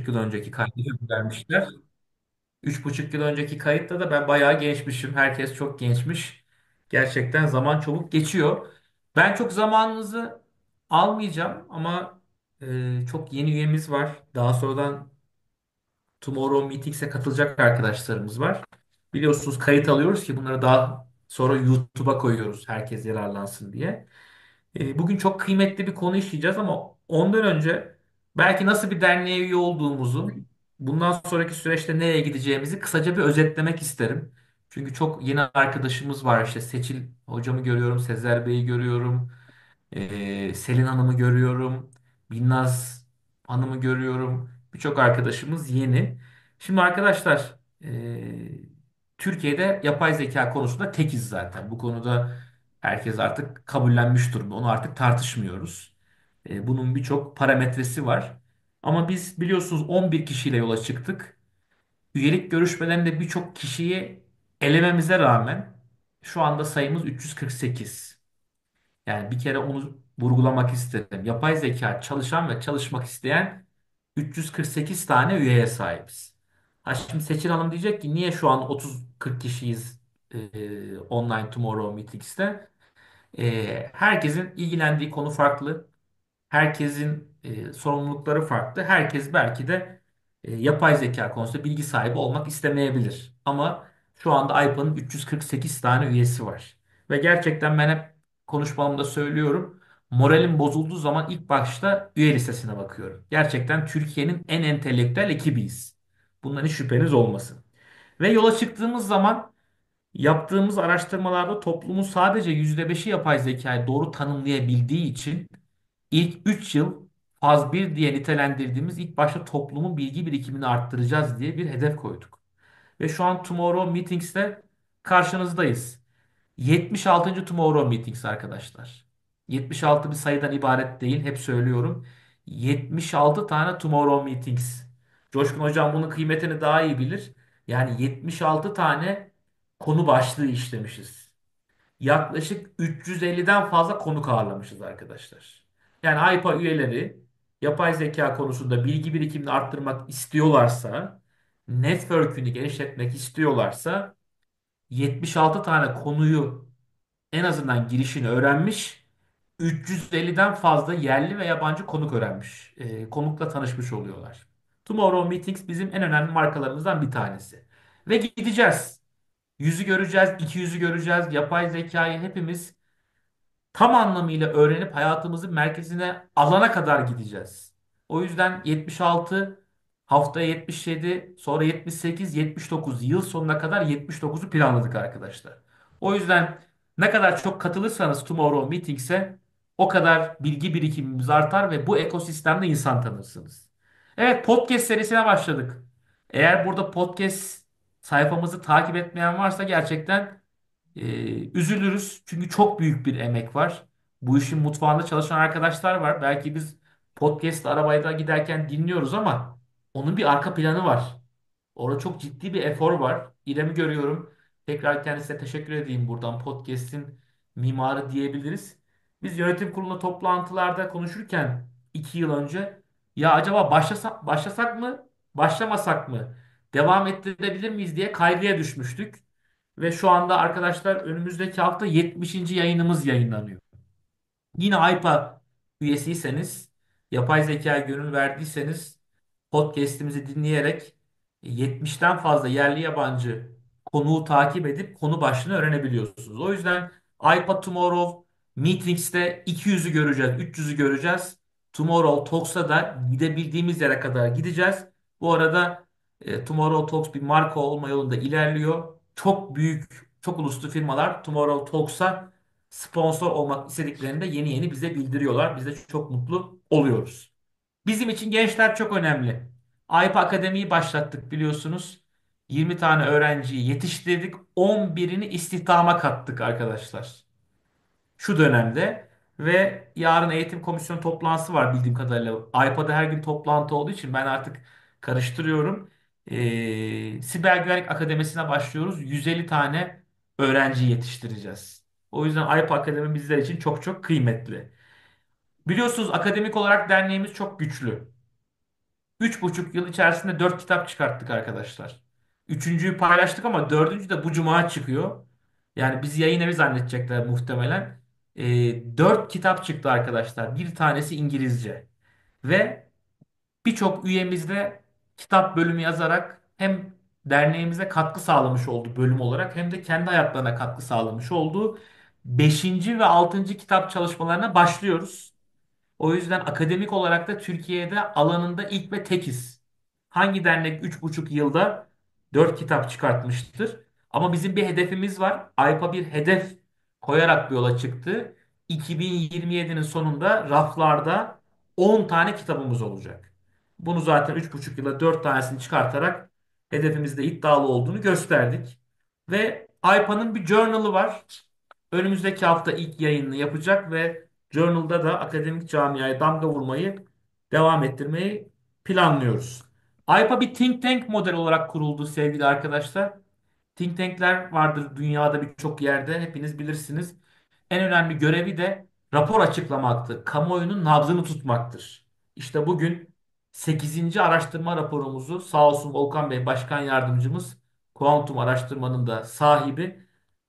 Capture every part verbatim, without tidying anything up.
yıl önceki kaydı vermişler. Üç buçuk yıl önceki kayıtta da ben bayağı gençmişim. Herkes çok gençmiş. Gerçekten zaman çabuk geçiyor. Ben çok zamanınızı almayacağım ama e, çok yeni üyemiz var. Daha sonradan Tomorrow Meetings'e katılacak arkadaşlarımız var. Biliyorsunuz kayıt alıyoruz ki bunları daha sonra YouTube'a koyuyoruz herkes yararlansın diye. E, Bugün çok kıymetli bir konu işleyeceğiz ama ondan önce belki nasıl bir derneğe üye olduğumuzu, bundan sonraki süreçte nereye gideceğimizi kısaca bir özetlemek isterim. Çünkü çok yeni arkadaşımız var. İşte Seçil hocamı görüyorum, Sezer Bey'i görüyorum. Ee, Selin Hanım'ı görüyorum. Binnaz Hanım'ı görüyorum. Birçok arkadaşımız yeni. Şimdi arkadaşlar e, Türkiye'de yapay zeka konusunda tekiz zaten. Bu konuda herkes artık kabullenmiş durumda. Onu artık tartışmıyoruz. E, bunun birçok parametresi var. Ama biz biliyorsunuz on bir kişiyle yola çıktık. Üyelik görüşmelerinde birçok kişiyi elememize rağmen şu anda sayımız üç yüz kırk sekiz. Yani bir kere onu vurgulamak istedim. Yapay zeka çalışan ve çalışmak isteyen üç yüz kırk sekiz tane üyeye sahibiz. Ha şimdi Seçil Hanım diyecek ki niye şu an otuz kırk kişiyiz e, online Tomorrow Meetings'te? E, herkesin ilgilendiği konu farklı. Herkesin e, sorumlulukları farklı. Herkes belki de e, yapay zeka konusunda bilgi sahibi olmak istemeyebilir. Ama şu anda Aypa'nın üç yüz kırk sekiz tane üyesi var. Ve gerçekten ben hep konuşmamda söylüyorum. Moralim bozulduğu zaman ilk başta üye listesine bakıyorum. Gerçekten Türkiye'nin en entelektüel ekibiyiz. Bundan hiç şüpheniz olmasın. Ve yola çıktığımız zaman yaptığımız araştırmalarda toplumun sadece yüzde beşi yapay zekayı doğru tanımlayabildiği için İlk üç yıl faz bir diye nitelendirdiğimiz ilk başta toplumun bilgi birikimini arttıracağız diye bir hedef koyduk. Ve şu an Tomorrow Meetings'te karşınızdayız. yetmiş altıncı. Tomorrow Meetings arkadaşlar. yetmiş altı bir sayıdan ibaret değil, hep söylüyorum. yetmiş altı tane Tomorrow Meetings. Coşkun Hocam bunun kıymetini daha iyi bilir. Yani yetmiş altı tane konu başlığı işlemişiz. Yaklaşık üç yüz elliden fazla konuk ağırlamışız arkadaşlar. Yani Aypa üyeleri yapay zeka konusunda bilgi birikimini arttırmak istiyorlarsa, network'ünü genişletmek istiyorlarsa yetmiş altı tane konuyu en azından girişini öğrenmiş, üç yüz elliden fazla yerli ve yabancı konuk öğrenmiş. E, konukla tanışmış oluyorlar. Tomorrow Meetings bizim en önemli markalarımızdan bir tanesi. Ve gideceğiz. Yüzü göreceğiz, iki yüzü göreceğiz. Yapay zekayı hepimiz tam anlamıyla öğrenip hayatımızın merkezine alana kadar gideceğiz. O yüzden yetmiş altı, haftaya yetmiş yedi, sonra yetmiş sekiz, yetmiş dokuz yıl sonuna kadar yetmiş dokuzu planladık arkadaşlar. O yüzden ne kadar çok katılırsanız Tomorrow Meetings'e o kadar bilgi birikimimiz artar ve bu ekosistemde insan tanırsınız. Evet, podcast serisine başladık. Eğer burada podcast sayfamızı takip etmeyen varsa gerçekten ee, üzülürüz çünkü çok büyük bir emek var. Bu işin mutfağında çalışan arkadaşlar var. Belki biz podcast arabada giderken dinliyoruz ama onun bir arka planı var. Orada çok ciddi bir efor var. İrem'i görüyorum. Tekrar kendisine teşekkür edeyim buradan. Podcast'in mimarı diyebiliriz. Biz yönetim kurulunda toplantılarda konuşurken iki yıl önce ya acaba başlasak, başlasak mı, başlamasak mı, devam ettirebilir miyiz diye kaygıya düşmüştük. Ve şu anda arkadaşlar önümüzdeki hafta yetmişinci yayınımız yayınlanıyor. Yine Aypa üyesiyseniz, yapay zekaya gönül verdiyseniz podcast'imizi dinleyerek yetmişten fazla yerli yabancı konuğu takip edip konu başlığını öğrenebiliyorsunuz. O yüzden Aypa Tomorrow Meetings'te iki yüzü göreceğiz, üç yüzü göreceğiz. Tomorrow Talks'a da gidebildiğimiz yere kadar gideceğiz. Bu arada e, Tomorrow Talks bir marka olma yolunda ilerliyor. Çok büyük, çok uluslu firmalar Tomorrow Talks'a sponsor olmak istediklerini de yeni yeni bize bildiriyorlar. Biz de çok mutlu oluyoruz. Bizim için gençler çok önemli. Aypa Akademi'yi başlattık biliyorsunuz. yirmi tane öğrenciyi yetiştirdik. on birini istihdama kattık arkadaşlar şu dönemde. Ve yarın eğitim komisyonu toplantısı var bildiğim kadarıyla. Aypa'da her gün toplantı olduğu için ben artık karıştırıyorum. Ee, Siber Güvenlik Akademisi'ne başlıyoruz. yüz elli tane öğrenci yetiştireceğiz. O yüzden Aypa Akademi bizler için çok çok kıymetli. Biliyorsunuz akademik olarak derneğimiz çok güçlü. Üç buçuk yıl içerisinde dört kitap çıkarttık arkadaşlar. Üçüncüyü paylaştık ama dördüncü de bu cuma çıkıyor. Yani bizi yayın evi zannedecekler muhtemelen. Ee, dört kitap çıktı arkadaşlar. Bir tanesi İngilizce. Ve birçok üyemiz de kitap bölümü yazarak hem derneğimize katkı sağlamış oldu bölüm olarak hem de kendi hayatlarına katkı sağlamış oldu. Beşinci ve altıncı kitap çalışmalarına başlıyoruz. O yüzden akademik olarak da Türkiye'de alanında ilk ve tekiz. Hangi dernek üç buçuk yılda dört kitap çıkartmıştır? Ama bizim bir hedefimiz var. AYPA bir hedef koyarak bir yola çıktı. iki bin yirmi yedinin sonunda raflarda on tane kitabımız olacak. Bunu zaten üç buçuk yılda dört tanesini çıkartarak hedefimizde iddialı olduğunu gösterdik. Ve AYPA'nın bir journal'ı var. Önümüzdeki hafta ilk yayınını yapacak ve Journal'da da akademik camiaya damga vurmayı devam ettirmeyi planlıyoruz. AYPA bir think tank model olarak kuruldu sevgili arkadaşlar. Think tank'ler vardır dünyada birçok yerde hepiniz bilirsiniz. En önemli görevi de rapor açıklamaktır. Kamuoyunun nabzını tutmaktır. İşte bugün sekizinci araştırma raporumuzu sağ olsun Volkan Bey Başkan Yardımcımız kuantum araştırmanın da sahibi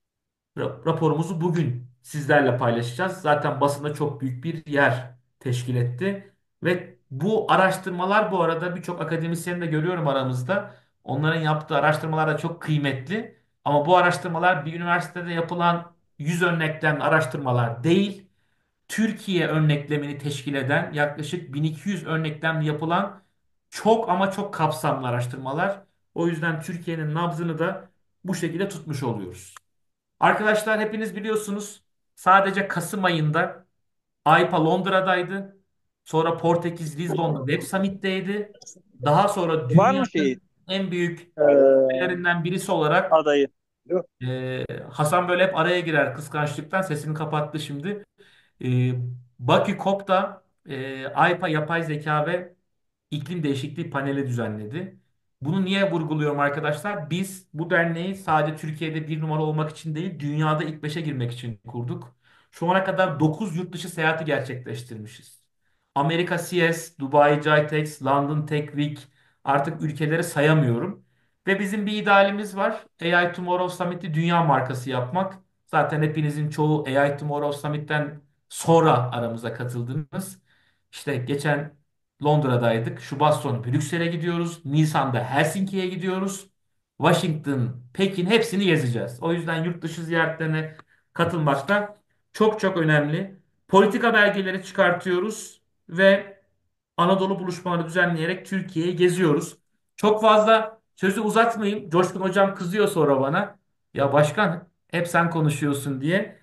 Ra- raporumuzu bugün sizlerle paylaşacağız. Zaten basında çok büyük bir yer teşkil etti. Ve bu araştırmalar bu arada birçok akademisyeni de görüyorum aramızda. Onların yaptığı araştırmalar da çok kıymetli. Ama bu araştırmalar bir üniversitede yapılan yüz örneklem araştırmalar değil. Türkiye örneklemini teşkil eden yaklaşık bin iki yüz örneklemle yapılan çok ama çok kapsamlı araştırmalar. O yüzden Türkiye'nin nabzını da bu şekilde tutmuş oluyoruz. Arkadaşlar hepiniz biliyorsunuz sadece Kasım ayında AYPA Londra'daydı. Sonra Portekiz Lizbon'da Web Summit'teydi. Daha sonra Var mı şeyi? dünyanın en büyük Ee, ülkelerinden birisi olarak adayı. Yok. e, Hasan böyle hep araya girer kıskançlıktan sesini kapattı şimdi. E, Bakü COP'ta e, AYPA yapay zeka ve iklim değişikliği paneli düzenledi. Bunu niye vurguluyorum arkadaşlar? Biz bu derneği sadece Türkiye'de bir numara olmak için değil, dünyada ilk beşe girmek için kurduk. Şu ana kadar dokuz yurt dışı seyahati gerçekleştirmişiz. Amerika C S, Dubai GITEX, London Tech Week artık ülkeleri sayamıyorum. Ve bizim bir idealimiz var. A I Tomorrow Summit'i dünya markası yapmak. Zaten hepinizin çoğu A I Tomorrow Summit'ten sonra aramıza katıldınız. İşte geçen Londra'daydık. Şubat sonu Brüksel'e gidiyoruz. Nisan'da Helsinki'ye gidiyoruz. Washington, Pekin hepsini gezeceğiz. O yüzden yurt dışı ziyaretlerine katılmak da çok çok önemli. Politika belgeleri çıkartıyoruz ve Anadolu buluşmaları düzenleyerek Türkiye'yi geziyoruz. Çok fazla sözü uzatmayayım. Coşkun Hocam kızıyor sonra bana. Ya başkan hep sen konuşuyorsun diye.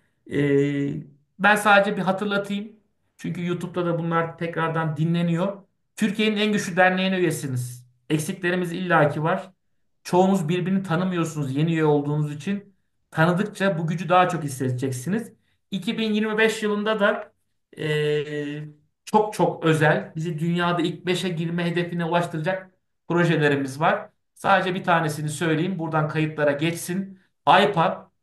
Ee, Ben sadece bir hatırlatayım. Çünkü YouTube'da da bunlar tekrardan dinleniyor. Türkiye'nin en güçlü derneğine üyesiniz. Eksiklerimiz illaki var. Çoğunuz birbirini tanımıyorsunuz yeni üye olduğunuz için. Tanıdıkça bu gücü daha çok hissedeceksiniz. iki bin yirmi beş yılında da eee, çok çok özel, bizi dünyada ilk beşe girme hedefine ulaştıracak projelerimiz var. Sadece bir tanesini söyleyeyim. Buradan kayıtlara geçsin. AYPA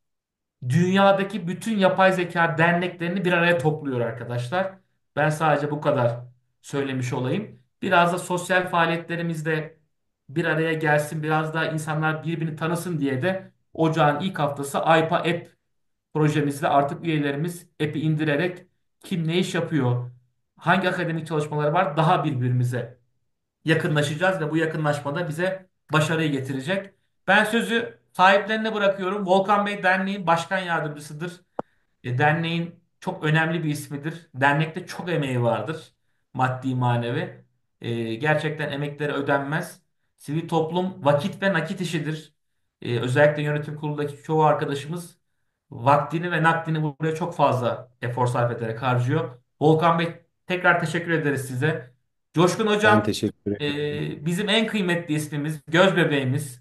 dünyadaki bütün yapay zeka derneklerini bir araya topluyor arkadaşlar. Ben sadece bu kadar söylemiş olayım. Biraz da sosyal faaliyetlerimizde bir araya gelsin, biraz daha insanlar birbirini tanısın diye de ocağın ilk haftası AYPA App projemizde artık üyelerimiz app'i indirerek kim ne iş yapıyor, hangi akademik çalışmaları var daha birbirimize yakınlaşacağız ve bu yakınlaşmada bize başarıyı getirecek. Ben sözü sahiplerine bırakıyorum. Volkan Bey derneğin başkan yardımcısıdır. E, derneğin çok önemli bir ismidir. Dernekte çok emeği vardır. Maddi manevi. E, gerçekten emekleri ödenmez. Sivil toplum vakit ve nakit işidir. E, özellikle yönetim kurulundaki çoğu arkadaşımız vaktini ve nakdini buraya çok fazla efor sarf ederek harcıyor. Volkan Bey tekrar teşekkür ederiz size. Coşkun Ben Hocam teşekkür ederim. e, bizim en kıymetli ismimiz, göz bebeğimiz.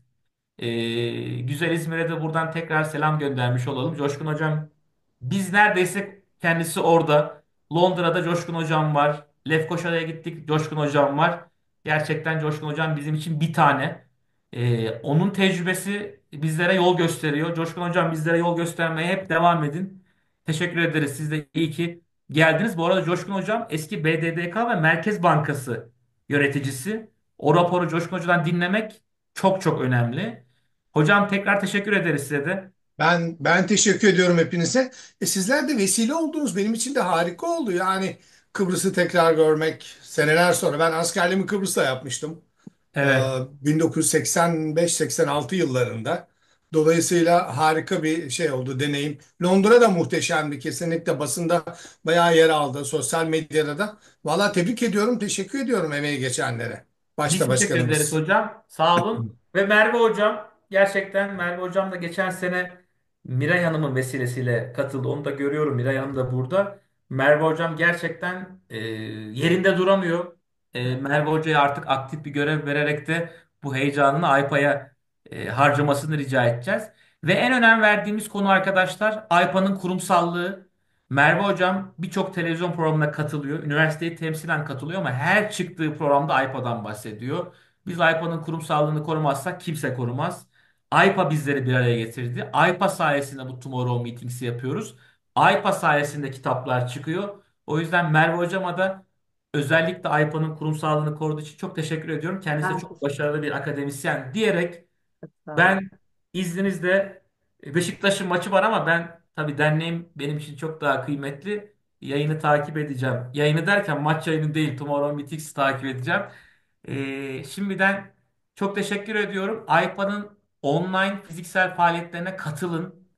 Ee, güzel İzmir'e de buradan tekrar selam göndermiş olalım. Coşkun Hocam biz neredeyse kendisi orada. Londra'da Coşkun Hocam var. Lefkoşa'ya gittik. Coşkun Hocam var. Gerçekten Coşkun Hocam bizim için bir tane. Ee, onun tecrübesi bizlere yol gösteriyor. Coşkun Hocam bizlere yol göstermeye hep devam edin. Teşekkür ederiz. Siz de iyi ki geldiniz. Bu arada Coşkun Hocam eski B D D K ve Merkez Bankası yöneticisi. O raporu Coşkun Hoca'dan dinlemek çok çok önemli. Hocam tekrar teşekkür ederiz size de. Ben ben teşekkür ediyorum hepinize. E, sizler de vesile oldunuz. Benim için de harika oldu. Yani Kıbrıs'ı tekrar görmek seneler sonra. Ben askerliğimi Kıbrıs'ta yapmıştım. Ee, Evet. bin dokuz yüz seksen beş seksen altı yıllarında. Dolayısıyla harika bir şey oldu, deneyim. Londra da muhteşemdi. Kesinlikle basında bayağı yer aldı. Sosyal medyada da. Valla tebrik ediyorum, teşekkür ediyorum emeği geçenlere. Biz Başta teşekkür ederiz başkanımız. hocam. Sağ olun. Ve Merve hocam, gerçekten Merve hocam da geçen sene Miray Hanım'ın vesilesiyle katıldı. Onu da görüyorum. Miray Hanım da burada. Merve hocam gerçekten e, yerinde duramıyor. E, Merve hocaya artık aktif bir görev vererek de bu heyecanını Aypa'ya e, harcamasını rica edeceğiz. Ve en önem verdiğimiz konu arkadaşlar, Aypa'nın kurumsallığı. Merve hocam birçok televizyon programına katılıyor. Üniversiteyi temsilen katılıyor ama her çıktığı programda Aypa'dan bahsediyor. Biz Aypa'nın kurumsallığını korumazsak kimse korumaz. Aypa bizleri bir araya getirdi. Aypa sayesinde bu Tomorrow Meetings'i yapıyoruz. Aypa sayesinde kitaplar çıkıyor. O yüzden Merve hocama da özellikle Aypa'nın kurumsallığını koruduğu için çok teşekkür ediyorum. Kendisi de Ben çok teşekkür başarılı bir akademisyen diyerek ederim. Sağ olun. ben izninizle e, Beşiktaş'ın maçı var ama ben tabii derneğim benim için çok daha kıymetli. Yayını takip edeceğim. Yayını derken maç yayını değil, Tomorrow Meetings'i takip edeceğim. Ee, şimdiden çok teşekkür ediyorum. Aypa'nın online fiziksel faaliyetlerine katılın.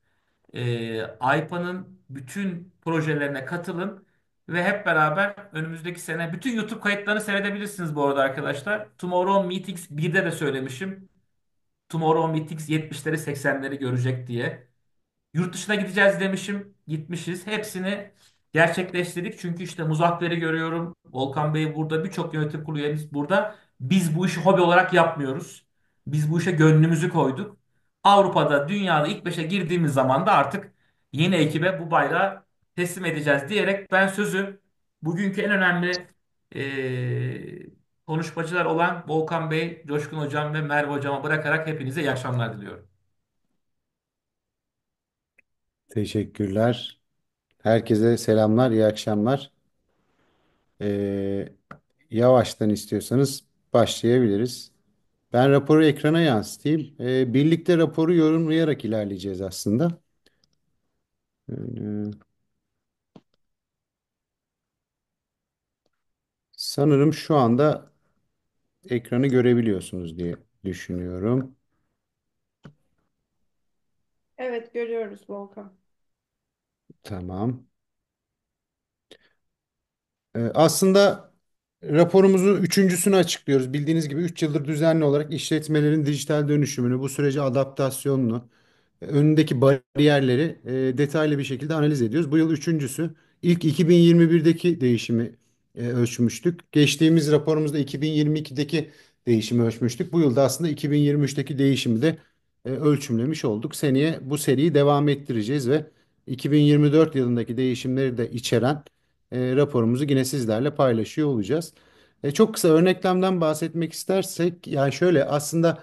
Ee, Aypa'nın bütün projelerine katılın. Ve hep beraber önümüzdeki sene bütün YouTube kayıtlarını seyredebilirsiniz bu arada arkadaşlar. Tomorrow Meetings birde de söylemişim. Tomorrow Meetings yetmişleri seksenleri görecek diye. Yurt dışına gideceğiz demişim. Gitmişiz. Hepsini gerçekleştirdik. Çünkü işte Muzaffer'i görüyorum. Volkan Bey burada. Birçok yönetim kurulu üyemiz burada. Biz bu işi hobi olarak yapmıyoruz. Biz bu işe gönlümüzü koyduk. Avrupa'da, dünyada ilk beşe girdiğimiz zaman da artık yeni ekibe bu bayrağı teslim edeceğiz diyerek ben sözü bugünkü en önemli eee, konuşmacılar olan Volkan Bey, Coşkun Hocam ve Merve Hocam'a bırakarak hepinize iyi akşamlar diliyorum. Teşekkürler. Herkese selamlar, iyi akşamlar. Ee, Yavaştan istiyorsanız başlayabiliriz. Ben raporu ekrana yansıtayım. Ee, birlikte raporu yorumlayarak ilerleyeceğiz aslında. Ee, Sanırım şu anda ekranı görebiliyorsunuz diye düşünüyorum. Evet, görüyoruz Volkan. Tamam. Ee, Aslında raporumuzu üçüncüsünü açıklıyoruz. Bildiğiniz gibi üç yıldır düzenli olarak işletmelerin dijital dönüşümünü, bu sürece adaptasyonunu, e, önündeki bariyerleri e, detaylı bir şekilde analiz ediyoruz. Bu yıl üçüncüsü. İlk iki bin yirmi birdeki değişimi e, ölçmüştük. Geçtiğimiz raporumuzda iki bin yirmi ikideki değişimi ölçmüştük. Bu yılda aslında iki bin yirmi üçteki değişimi de e, ölçümlemiş olduk. Seneye bu seriyi devam ettireceğiz ve iki bin yirmi dört yılındaki değişimleri de içeren e, raporumuzu yine sizlerle paylaşıyor olacağız. E, çok kısa örneklemden bahsetmek istersek, yani şöyle aslında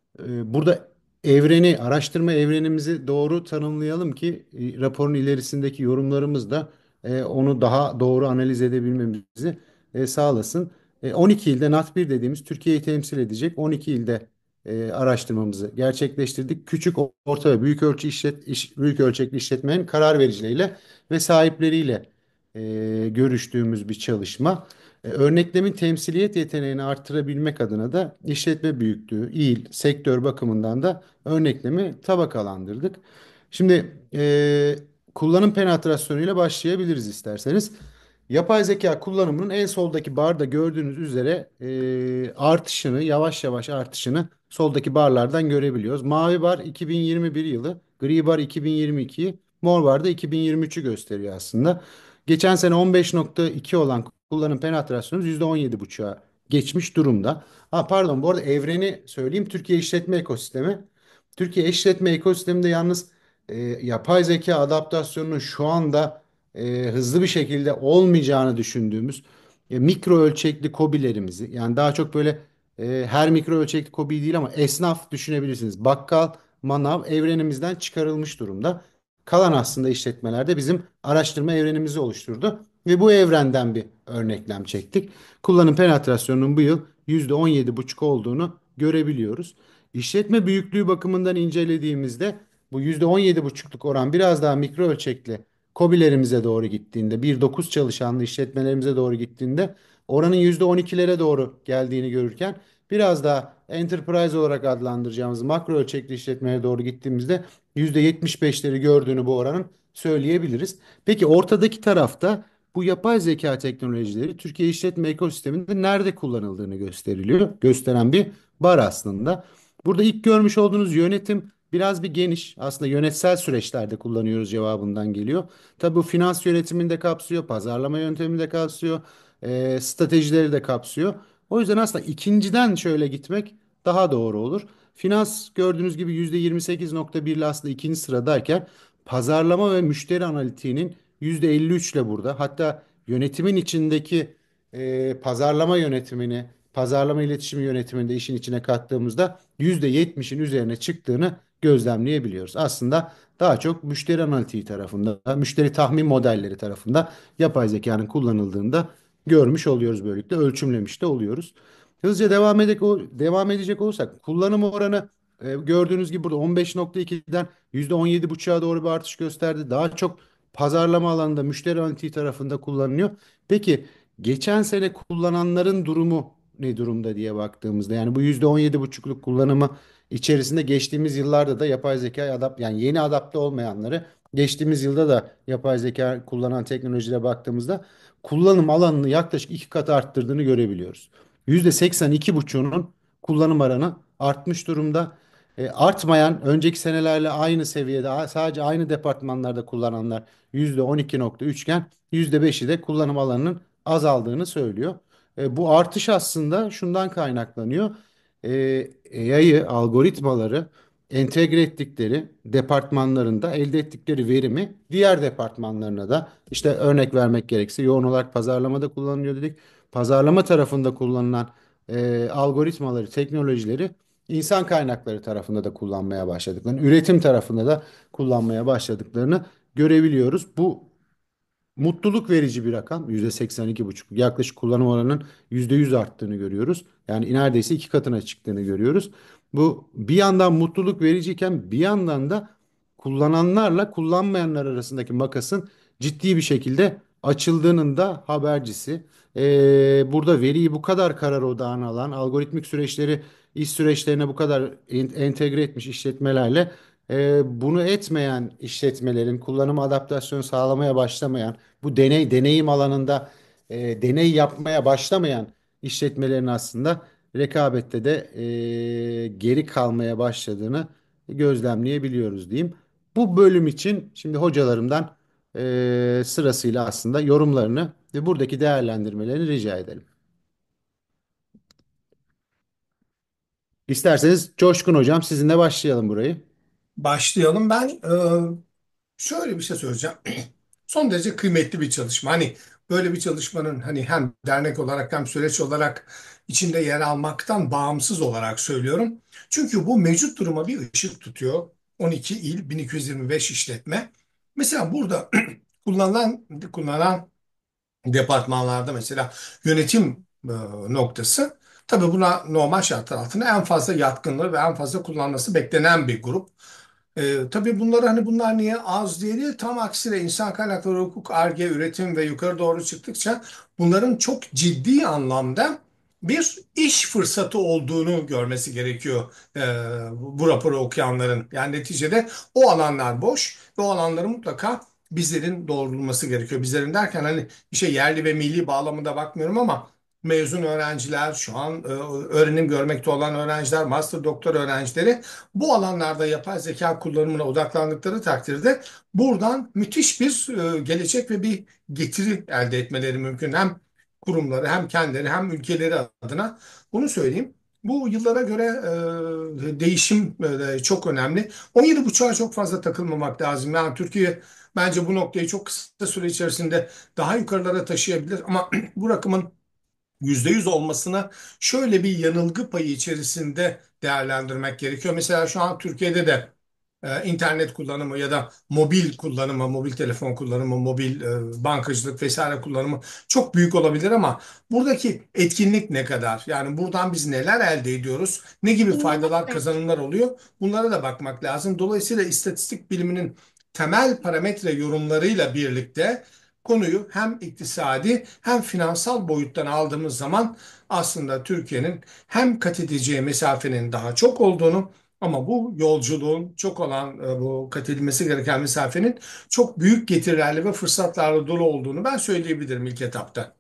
e, burada evreni, araştırma evrenimizi doğru tanımlayalım ki e, raporun ilerisindeki yorumlarımız da e, onu daha doğru analiz edebilmemizi e, sağlasın. E, on iki ilde NAT bir dediğimiz Türkiye'yi temsil edecek on iki ilde e, araştırmamızı gerçekleştirdik. Küçük, orta ve büyük ölçü işlet, iş- büyük ölçekli işletmenin karar vericileriyle ve sahipleriyle e, görüştüğümüz bir çalışma. E, Örneklemin temsiliyet yeteneğini artırabilmek adına da işletme büyüklüğü, il, sektör bakımından da örneklemi tabakalandırdık. Şimdi e, kullanım penetrasyonuyla başlayabiliriz isterseniz. Yapay zeka kullanımının en soldaki barda gördüğünüz üzere e, artışını, yavaş yavaş artışını soldaki barlardan görebiliyoruz. Mavi bar iki bin yirmi bir yılı, gri bar iki bin yirmi ikiyi, mor bar da iki bin yirmi üçü gösteriyor aslında. Geçen sene on beş nokta iki olan kullanım penetrasyonumuz yüzde on yedi buçuğa geçmiş durumda. Ha, pardon, bu arada evreni söyleyeyim. Türkiye işletme ekosistemi. Türkiye işletme ekosisteminde yalnız e, yapay zeka adaptasyonunun şu anda e, hızlı bir şekilde olmayacağını düşündüğümüz e, mikro ölçekli KOBİ'lerimizi, yani daha çok böyle e, her mikro ölçekli KOBİ değil ama esnaf düşünebilirsiniz. Bakkal, manav evrenimizden çıkarılmış durumda. Kalan aslında işletmelerde bizim araştırma evrenimizi oluşturdu ve bu evrenden bir örneklem çektik. Kullanım penetrasyonunun bu yıl yüzde on yedi buçuk olduğunu görebiliyoruz. İşletme büyüklüğü bakımından incelediğimizde bu yüzde on yedi buçukluk oran biraz daha mikro ölçekli KOBİ'lerimize doğru gittiğinde, bir dokuz çalışanlı işletmelerimize doğru gittiğinde oranın yüzde on ikilere doğru geldiğini görürken biraz daha enterprise olarak adlandıracağımız makro ölçekli işletmelere doğru gittiğimizde yüzde yetmiş beşleri gördüğünü bu oranın söyleyebiliriz. Peki ortadaki tarafta bu yapay zeka teknolojileri Türkiye işletme ekosisteminde nerede kullanıldığını gösteriliyor. Gösteren bir bar aslında. Burada ilk görmüş olduğunuz yönetim biraz bir geniş. Aslında yönetsel süreçlerde kullanıyoruz cevabından geliyor. Tabii bu finans yönetimini de kapsıyor, pazarlama yönetimini de kapsıyor, e, stratejileri de kapsıyor. O yüzden aslında ikinciden şöyle gitmek daha doğru olur. Finans gördüğünüz gibi yüzde yirmi sekiz nokta bir ile aslında ikinci sıradayken pazarlama ve müşteri analitiğinin yüzde elli üç ile burada. Hatta yönetimin içindeki e, pazarlama yönetimini, pazarlama iletişim yönetimini de işin içine kattığımızda yüzde yetmişin üzerine çıktığını gözlemleyebiliyoruz. Aslında daha çok müşteri analitiği tarafında, müşteri tahmin modelleri tarafında yapay zekanın kullanıldığında görmüş oluyoruz böylelikle, ölçümlemiş de oluyoruz. Hızlıca devam edecek, devam edecek olursak kullanım oranı e, gördüğünüz gibi burada on beş nokta ikiden yüzde on yedi buçuğa doğru bir artış gösterdi. Daha çok pazarlama alanında müşteri analitiği tarafında kullanılıyor. Peki geçen sene kullananların durumu ne durumda diye baktığımızda yani bu yüzde on yedi buçukluk kullanımı içerisinde geçtiğimiz yıllarda da yapay zeka adapt yani yeni adapte olmayanları geçtiğimiz yılda da yapay zeka kullanan teknolojiyle baktığımızda kullanım alanını yaklaşık iki kat arttırdığını görebiliyoruz. yüzde seksen iki buçuğunun kullanım oranı artmış durumda. E, artmayan önceki senelerle aynı seviyede a- sadece aynı departmanlarda kullananlar yüzde on iki nokta üç iken yüzde beşi de kullanım alanının azaldığını söylüyor. E, bu artış aslında şundan kaynaklanıyor. E, A I'yı, algoritmaları entegre ettikleri departmanlarında elde ettikleri verimi diğer departmanlarına da işte örnek vermek gerekirse yoğun olarak pazarlamada kullanılıyor dedik. Pazarlama tarafında kullanılan e, algoritmaları, teknolojileri insan kaynakları tarafında da kullanmaya başladıklarını, üretim tarafında da kullanmaya başladıklarını görebiliyoruz. Bu mutluluk verici bir rakam. yüzde seksen iki buçuk. Yaklaşık kullanım oranının yüzde yüz arttığını görüyoruz. Yani neredeyse iki katına çıktığını görüyoruz. Bu bir yandan mutluluk vericiyken bir yandan da kullananlarla kullanmayanlar arasındaki makasın ciddi bir şekilde açıldığının da habercisi. Ee, burada veriyi bu kadar karar odağına alan, algoritmik süreçleri iş süreçlerine bu kadar en- entegre etmiş işletmelerle e, bunu etmeyen işletmelerin kullanım adaptasyonu sağlamaya başlamayan bu deney deneyim alanında e, deney yapmaya başlamayan işletmelerin aslında rekabette de e, geri kalmaya başladığını gözlemleyebiliyoruz diyeyim. Bu bölüm için şimdi hocalarımdan e, sırasıyla aslında yorumlarını ve buradaki değerlendirmelerini rica edelim. İsterseniz Coşkun Hocam sizinle başlayalım burayı. Başlayalım. Ben e, şöyle bir şey söyleyeceğim. Son derece kıymetli bir çalışma. Hani böyle bir çalışmanın hani hem dernek olarak hem süreç olarak içinde yer almaktan bağımsız olarak söylüyorum. Çünkü bu mevcut duruma bir ışık tutuyor. on iki il, bin iki yüz yirmi beş işletme. Mesela burada kullanılan kullanılan departmanlarda mesela yönetim e, noktası tabii buna normal şartlar altında en fazla yatkınlığı ve en fazla kullanması beklenen bir grup. Ee, tabii bunları hani bunlar niye az diye değil tam aksine insan kaynakları hukuk, Ar-Ge, üretim ve yukarı doğru çıktıkça bunların çok ciddi anlamda bir iş fırsatı olduğunu görmesi gerekiyor e, bu raporu okuyanların. Yani neticede o alanlar boş ve o alanların mutlaka bizlerin doldurulması gerekiyor. Bizlerin derken hani bir şey yerli ve milli bağlamında bakmıyorum ama mezun öğrenciler, şu an e, öğrenim görmekte olan öğrenciler, master doktor öğrencileri bu alanlarda yapay zeka kullanımına odaklandıkları takdirde buradan müthiş bir e, gelecek ve bir getiri elde etmeleri mümkün. Hem kurumları hem kendileri hem ülkeleri adına bunu söyleyeyim. Bu yıllara göre e, değişim e, çok önemli. on yedi buçuğa çok fazla takılmamak lazım. Yani Türkiye bence bu noktayı çok kısa süre içerisinde daha yukarılara taşıyabilir ama bu rakımın yüzde yüz olmasına şöyle bir yanılgı payı içerisinde değerlendirmek gerekiyor. Mesela şu an Türkiye'de de e, internet kullanımı ya da mobil kullanımı, mobil telefon kullanımı, mobil e, bankacılık vesaire kullanımı çok büyük olabilir ama buradaki etkinlik ne kadar? Yani buradan biz neler elde ediyoruz? Ne gibi faydalar, kazanımlar oluyor? Bunlara da bakmak lazım. Dolayısıyla istatistik biliminin temel parametre yorumlarıyla birlikte konuyu hem iktisadi hem finansal boyuttan aldığımız zaman aslında Türkiye'nin hem kat edeceği mesafenin daha çok olduğunu ama bu yolculuğun çok olan e, bu kat edilmesi gereken mesafenin çok büyük getirilerle ve fırsatlarla dolu olduğunu ben söyleyebilirim ilk etapta.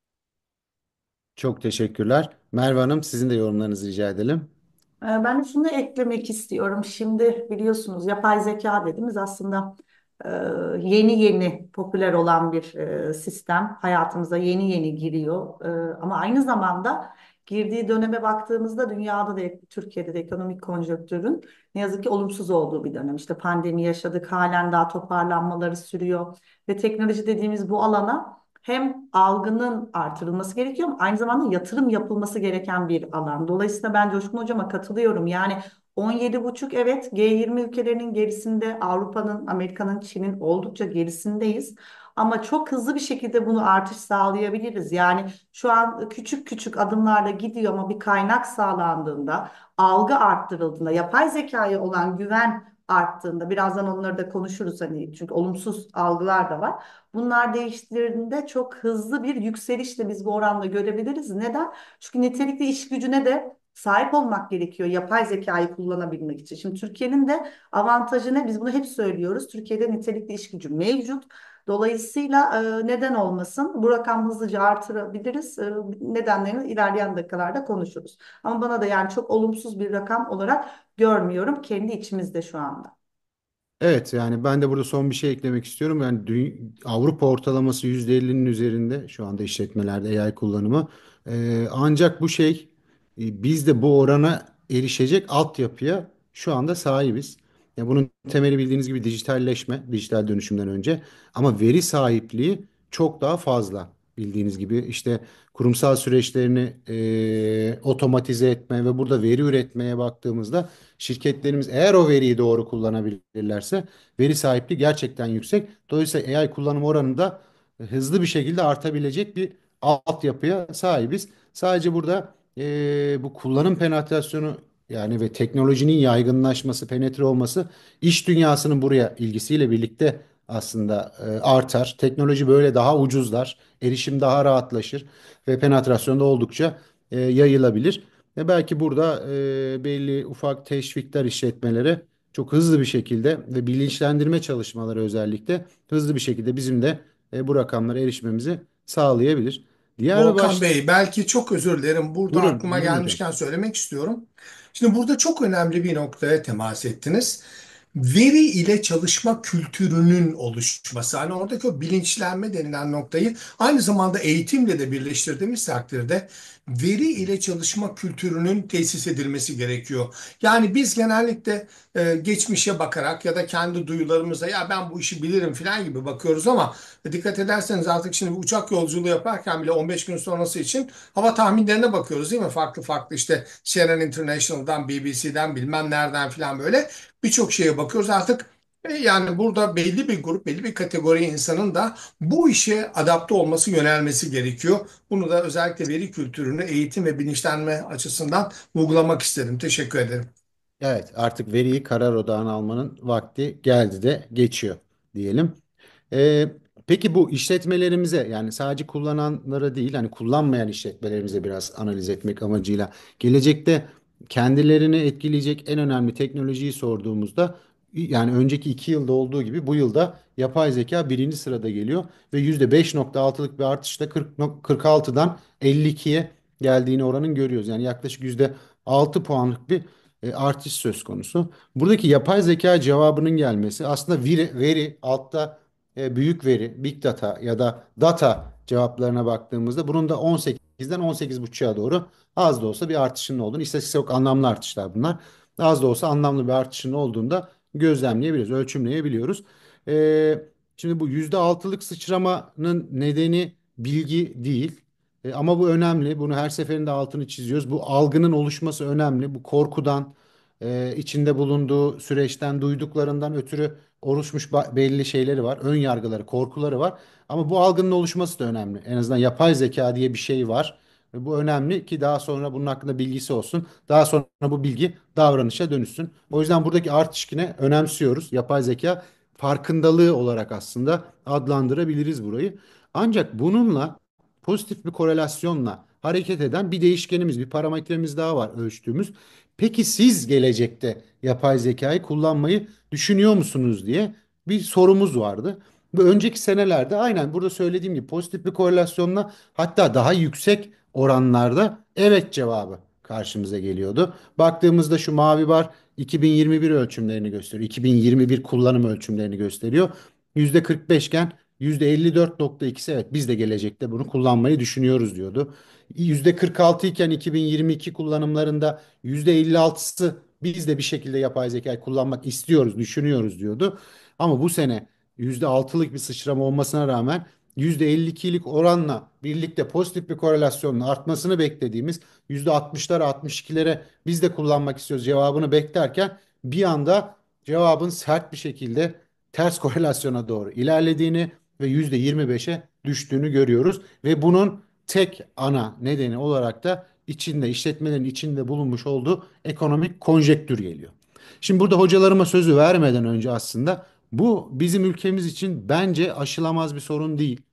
Çok teşekkürler. Merve Hanım, sizin de yorumlarınızı rica edelim. Ee, Ben de şunu eklemek istiyorum. Şimdi biliyorsunuz yapay zeka dediğimiz aslında e, yeni yeni popüler olan bir e, sistem. Hayatımıza yeni yeni giriyor. E, Ama aynı zamanda girdiği döneme baktığımızda dünyada da Türkiye'de de ekonomik konjonktürün ne yazık ki olumsuz olduğu bir dönem. İşte pandemi yaşadık, halen daha toparlanmaları sürüyor ve teknoloji dediğimiz bu alana hem algının artırılması gerekiyor ama aynı zamanda yatırım yapılması gereken bir alan. Dolayısıyla ben Coşkun Hocama katılıyorum. Yani on yedi buçuk, evet, G yirmi ülkelerinin gerisinde, Avrupa'nın, Amerika'nın, Çin'in oldukça gerisindeyiz. Ama çok hızlı bir şekilde bunu artış sağlayabiliriz. Yani şu an küçük küçük adımlarla gidiyor ama bir kaynak sağlandığında, algı arttırıldığında, yapay zekaya olan güven arttığında, birazdan onları da konuşuruz hani, çünkü olumsuz algılar da var. Bunlar değiştirdiğinde çok hızlı bir yükselişle biz bu oranda görebiliriz. Neden? Çünkü nitelikli iş gücüne de sahip olmak gerekiyor yapay zekayı kullanabilmek için. Şimdi Türkiye'nin de avantajı ne? Biz bunu hep söylüyoruz. Türkiye'de nitelikli iş gücü mevcut. Dolayısıyla e, neden olmasın? Bu rakam hızlıca artırabiliriz. E, nedenlerini ilerleyen dakikalarda konuşuruz. Ama bana da yani çok olumsuz bir rakam olarak görmüyorum kendi içimizde şu anda. Evet, yani ben de burada son bir şey eklemek istiyorum. Yani dü- Avrupa ortalaması yüzde ellinin üzerinde şu anda işletmelerde A I kullanımı. Ee, ancak bu şey e, biz de bu orana erişecek altyapıya şu anda sahibiz. Ya bunun temeli bildiğiniz gibi dijitalleşme, dijital dönüşümden önce, ama veri sahipliği çok daha fazla. Bildiğiniz gibi işte kurumsal süreçlerini e, otomatize etme ve burada veri üretmeye baktığımızda şirketlerimiz eğer o veriyi doğru kullanabilirlerse veri sahipliği gerçekten yüksek. Dolayısıyla A I kullanım oranında hızlı bir şekilde artabilecek bir altyapıya sahibiz. Sadece burada e, bu kullanım penetrasyonu, yani ve teknolojinin yaygınlaşması, penetre olması iş dünyasının buraya ilgisiyle birlikte aslında e, artar. Teknoloji böyle daha ucuzlar, erişim daha rahatlaşır ve penetrasyon da oldukça e, yayılabilir. Ve belki burada e, belli ufak teşvikler işletmelere çok hızlı bir şekilde ve bilinçlendirme çalışmaları özellikle hızlı bir şekilde bizim de e, bu rakamlara erişmemizi sağlayabilir. Diğer bir Volkan baş... Bey, belki çok özür dilerim. Burada Buyurun, aklıma buyurun hocam. gelmişken söylemek istiyorum. Şimdi burada çok önemli bir noktaya temas ettiniz. Veri ile çalışma kültürünün oluşması. Hani oradaki o bilinçlenme denilen noktayı aynı zamanda eğitimle de birleştirdiğimiz takdirde veri ile çalışma kültürünün tesis edilmesi gerekiyor. Yani biz genellikle e, geçmişe bakarak ya da kendi duyularımıza ya ben bu işi bilirim falan gibi bakıyoruz ama dikkat ederseniz artık şimdi bir uçak yolculuğu yaparken bile on beş gün sonrası için hava tahminlerine bakıyoruz değil mi? Farklı farklı işte C N N International'dan, B B C'den bilmem nereden falan böyle birçok şeye bakıyoruz. Artık e, yani burada belli bir grup, belli bir kategori insanın da bu işe adapte olması, yönelmesi gerekiyor. Bunu da özellikle veri kültürünü eğitim ve bilinçlenme açısından vurgulamak isterim. Teşekkür ederim. Evet, artık veriyi karar odağına almanın vakti geldi de geçiyor diyelim. Ee, peki bu işletmelerimize, yani sadece kullananlara değil, hani kullanmayan işletmelerimize biraz analiz etmek amacıyla gelecekte kendilerini etkileyecek en önemli teknolojiyi sorduğumuzda, yani önceki iki yılda olduğu gibi bu yılda yapay zeka birinci sırada geliyor ve yüzde beş nokta altılık bir artışla kırk, kırk altıdan elli ikiye geldiğini oranın görüyoruz. Yani yaklaşık yüzde altı puanlık bir e, artış söz konusu. Buradaki yapay zeka cevabının gelmesi aslında veri, veri altta e, büyük veri, big data ya da data cevaplarına baktığımızda bunun da on sekizden on sekiz buçuğa doğru az da olsa bir artışın olduğunu, istatistik çok anlamlı artışlar bunlar. Az da olsa anlamlı bir artışın olduğunda gözlemleyebiliyoruz, ölçümleyebiliyoruz. E, Şimdi bu yüzde altılık sıçramanın nedeni bilgi değil. E, ama bu önemli. Bunu her seferinde altını çiziyoruz. Bu algının oluşması önemli. Bu korkudan e, içinde bulunduğu süreçten duyduklarından ötürü oluşmuş ba- belli şeyleri var. Ön yargıları, korkuları var. Ama bu algının oluşması da önemli. En azından yapay zeka diye bir şey var. Ve bu önemli ki daha sonra bunun hakkında bilgisi olsun. Daha sonra bu bilgi davranışa dönüşsün. O yüzden buradaki artış yine önemsiyoruz. Yapay zeka farkındalığı olarak aslında adlandırabiliriz burayı. Ancak bununla pozitif bir korelasyonla hareket eden bir değişkenimiz, bir parametremiz daha var ölçtüğümüz. Peki siz gelecekte yapay zekayı kullanmayı düşünüyor musunuz diye bir sorumuz vardı. Ve önceki senelerde aynen burada söylediğim gibi pozitif bir korelasyonla hatta daha yüksek oranlarda evet cevabı karşımıza geliyordu. Baktığımızda şu mavi bar iki bin yirmi bir ölçümlerini gösteriyor. iki bin yirmi bir kullanım ölçümlerini gösteriyor. yüzde kırk beş iken yüzde elli dört nokta ikisi evet biz de gelecekte bunu kullanmayı düşünüyoruz diyordu. yüzde kırk altı iken iki bin yirmi iki kullanımlarında yüzde elli altısı biz de bir şekilde yapay zeka kullanmak istiyoruz, düşünüyoruz diyordu. Ama bu sene yüzde altılık bir sıçrama olmasına rağmen yüzde elli ikilik oranla birlikte pozitif bir korelasyonla artmasını beklediğimiz yüzde altmışlara altmış ikilere biz de kullanmak istiyoruz cevabını beklerken bir anda cevabın sert bir şekilde ters korelasyona doğru ilerlediğini ve yüzde yirmi beşe düştüğünü görüyoruz ve bunun tek ana nedeni olarak da içinde işletmelerin içinde bulunmuş olduğu ekonomik konjektür geliyor. Şimdi burada hocalarıma sözü vermeden önce aslında bu bizim ülkemiz için bence aşılamaz bir sorun değil.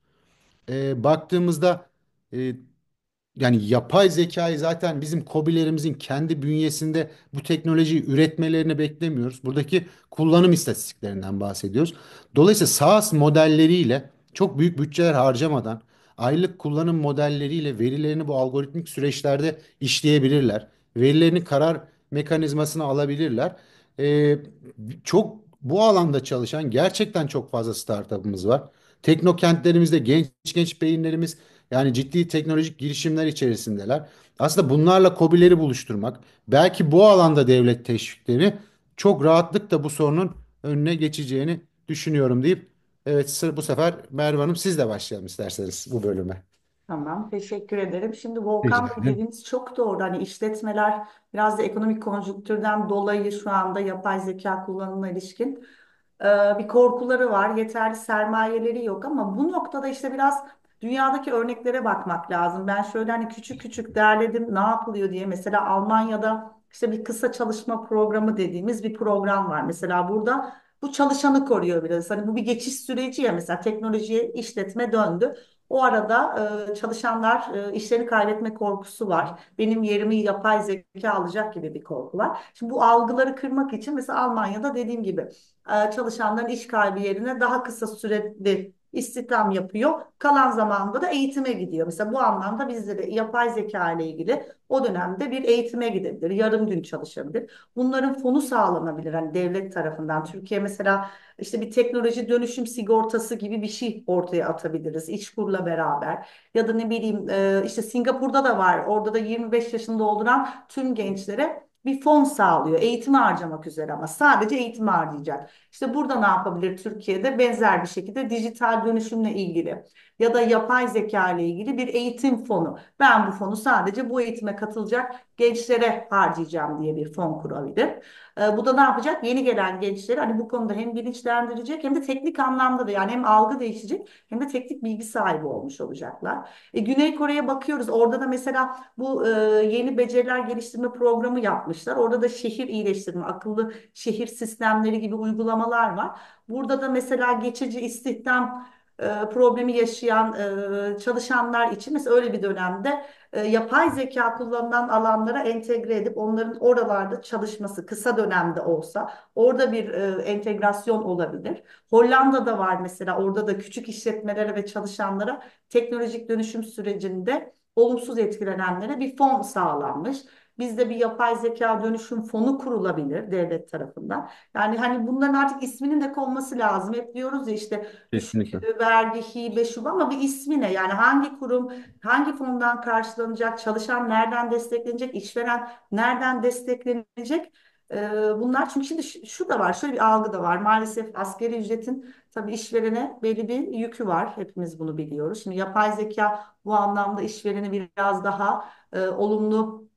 Ee, baktığımızda e, yani yapay zekayı zaten bizim KOBİ'lerimizin kendi bünyesinde bu teknolojiyi üretmelerini beklemiyoruz. Buradaki kullanım istatistiklerinden bahsediyoruz. Dolayısıyla SaaS modelleriyle çok büyük bütçeler harcamadan aylık kullanım modelleriyle verilerini bu algoritmik süreçlerde işleyebilirler. Verilerini karar mekanizmasına alabilirler. Ee, Çok bu alanda çalışan gerçekten çok fazla startup'ımız var. Teknokentlerimizde genç genç beyinlerimiz yani ciddi teknolojik girişimler içerisindeler. Aslında bunlarla KOBİ'leri buluşturmak, belki bu alanda devlet teşvikleri çok rahatlıkla bu sorunun önüne geçeceğini düşünüyorum deyip evet sır bu sefer Merve Hanım siz de başlayalım isterseniz bu bölüme. Tamam, teşekkür ederim. Şimdi Volkan Rica Bey ederim. dediğiniz çok doğru. Hani işletmeler biraz da ekonomik konjonktürden dolayı şu anda yapay zeka kullanımına ilişkin e, bir korkuları var. Yeterli sermayeleri yok ama bu noktada işte biraz dünyadaki örneklere bakmak lazım. Ben şöyle hani küçük küçük derledim ne yapılıyor diye. Mesela Almanya'da işte bir kısa çalışma programı dediğimiz bir program var. Mesela burada bu çalışanı koruyor biraz. Hani bu bir geçiş süreci ya mesela teknolojiye işletme döndü. O arada e, çalışanlar e, işlerini kaybetme korkusu var. Benim yerimi yapay zeka alacak gibi bir korku var. Şimdi bu algıları kırmak için mesela Almanya'da dediğim gibi e, çalışanların iş kaybı yerine daha kısa süreli istihdam yapıyor. Kalan zamanda da eğitime gidiyor. Mesela bu anlamda bizde de yapay zeka ile ilgili o dönemde bir eğitime gidebilir. Yarım gün çalışabilir. Bunların fonu sağlanabilir. Hani devlet tarafından. Türkiye mesela işte bir teknoloji dönüşüm sigortası gibi bir şey ortaya atabiliriz İşkur'la beraber. Ya da ne bileyim e, işte Singapur'da da var. Orada da yirmi beş yaşında olduran tüm gençlere bir fon sağlıyor. Eğitimi harcamak üzere ama sadece eğitimi harcayacak. İşte burada ne yapabilir Türkiye'de? Benzer bir şekilde dijital dönüşümle ilgili ya da yapay zeka ile ilgili bir eğitim fonu. Ben bu fonu sadece bu eğitime katılacak gençlere harcayacağım diye bir fon kurabilir. E, bu da ne yapacak? Yeni gelen gençleri hani bu konuda hem bilinçlendirecek hem de teknik anlamda da yani hem algı değişecek hem de teknik bilgi sahibi olmuş olacaklar. E, Güney Kore'ye bakıyoruz. Orada da mesela bu e, yeni beceriler geliştirme programı yapmışlar. Orada da şehir iyileştirme, akıllı şehir sistemleri gibi uygulamalar var. Burada da mesela geçici istihdam e, problemi yaşayan e, çalışanlar için mesela öyle bir dönemde e, yapay zeka kullanılan alanlara entegre edip onların oralarda çalışması kısa dönemde olsa orada bir e, entegrasyon olabilir. Hollanda'da var mesela orada da küçük işletmelere ve çalışanlara teknolojik dönüşüm sürecinde olumsuz etkilenenlere bir fon sağlanmış. Bizde bir yapay zeka dönüşüm fonu kurulabilir devlet tarafından. Yani hani bunların artık isminin de konması lazım. Hep diyoruz ya işte düşük Kesinlikle. vergi, hibe, şu ama bir ismi ne? Yani hangi kurum hangi fondan karşılanacak, çalışan nereden desteklenecek, işveren nereden desteklenecek? Ee, Bunlar çünkü şimdi şu şu da var, şöyle bir algı da var. Maalesef asgari ücretin tabii işverene belli bir yükü var. Hepimiz bunu biliyoruz. Şimdi yapay zeka bu anlamda işvereni biraz daha e, olumlu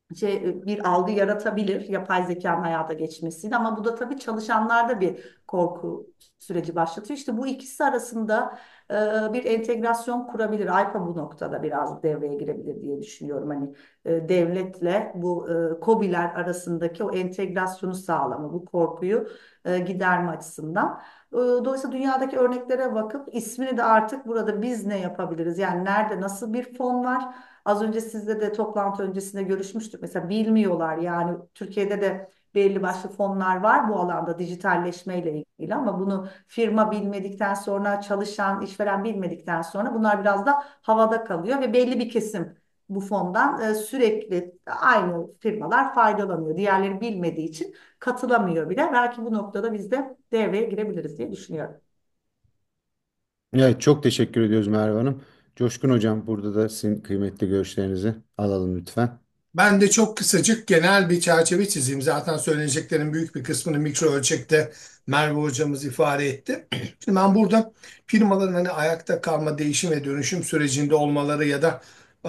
şey, bir algı yaratabilir yapay zekanın hayata geçmesiyle, ama bu da tabii çalışanlarda bir korku süreci başlatıyor. İşte bu ikisi arasında e, bir entegrasyon kurabilir. AYPA bu noktada biraz devreye girebilir diye düşünüyorum. Hani e, devletle bu e, KOBİ'ler arasındaki o entegrasyonu sağlama, bu korkuyu e, giderme açısından. E, Dolayısıyla dünyadaki örneklere bakıp ismini de artık burada biz ne yapabiliriz? Yani nerede nasıl bir fon var? Az önce sizle de toplantı öncesinde görüşmüştük. Mesela bilmiyorlar, yani Türkiye'de de belli başlı fonlar var bu alanda dijitalleşmeyle ilgili, ama bunu firma bilmedikten sonra, çalışan, işveren bilmedikten sonra bunlar biraz da havada kalıyor ve belli bir kesim bu fondan e, sürekli aynı firmalar faydalanıyor. Diğerleri bilmediği için katılamıyor bile. Belki bu noktada biz de devreye girebiliriz diye düşünüyorum. Evet, çok teşekkür ediyoruz Merve Hanım. Coşkun Hocam, burada da sizin kıymetli görüşlerinizi alalım lütfen. Ben de çok kısacık genel bir çerçeve çizeyim. Zaten söyleneceklerin büyük bir kısmını mikro ölçekte Merve hocamız ifade etti. Şimdi ben burada firmaların hani ayakta kalma, değişim ve dönüşüm sürecinde olmaları ya da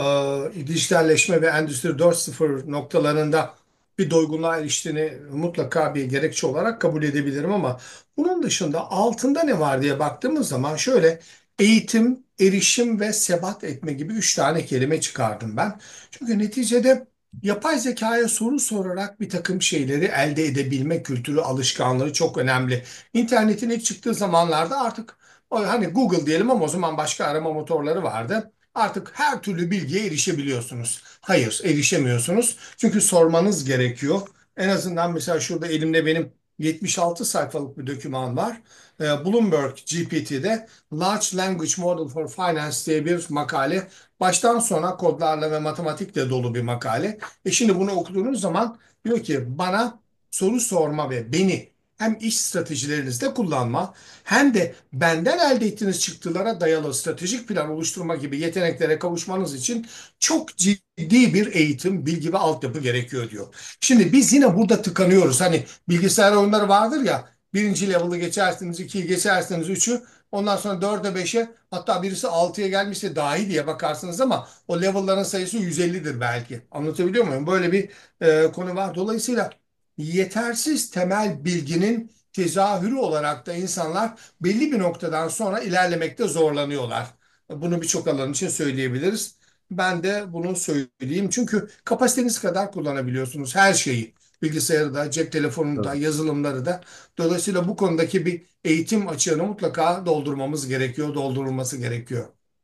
e, dijitalleşme ve Endüstri dört nokta sıfır noktalarında bir doygunluğa eriştiğini mutlaka bir gerekçe olarak kabul edebilirim, ama bunun dışında altında ne var diye baktığımız zaman şöyle: eğitim, erişim ve sebat etme gibi üç tane kelime çıkardım ben. Çünkü neticede yapay zekaya soru sorarak bir takım şeyleri elde edebilme kültürü, alışkanlığı çok önemli. İnternetin ilk çıktığı zamanlarda artık o, hani Google diyelim ama o zaman başka arama motorları vardı. Artık her türlü bilgiye erişebiliyorsunuz. Hayır, erişemiyorsunuz. Çünkü sormanız gerekiyor. En azından mesela şurada elimde benim yetmiş altı sayfalık bir doküman var. Ee, Bloomberg G P T'de Large Language Model for Finance diye bir makale. Baştan sona kodlarla ve matematikle dolu bir makale. E şimdi bunu okuduğunuz zaman diyor ki bana soru sorma ve beni hem iş stratejilerinizde kullanma hem de benden elde ettiğiniz çıktılara dayalı stratejik plan oluşturma gibi yeteneklere kavuşmanız için çok ciddi bir eğitim, bilgi ve altyapı gerekiyor diyor. Şimdi biz yine burada tıkanıyoruz. Hani bilgisayar oyunları vardır ya, birinci level'ı geçersiniz, ikiyi geçersiniz, üçü, ondan sonra dörde, beşe, hatta birisi altıya gelmişse dahi diye bakarsınız ama o level'ların sayısı yüz ellidir belki. Anlatabiliyor muyum? Böyle bir e, konu var. Dolayısıyla yetersiz temel bilginin tezahürü olarak da insanlar belli bir noktadan sonra ilerlemekte zorlanıyorlar. Bunu birçok alan için söyleyebiliriz. Ben de bunu söyleyeyim. Çünkü kapasiteniz kadar kullanabiliyorsunuz her şeyi. Bilgisayarı da, cep telefonunu da, Tabii. yazılımları da. Dolayısıyla bu konudaki bir eğitim açığını mutlaka doldurmamız gerekiyor, doldurulması gerekiyor.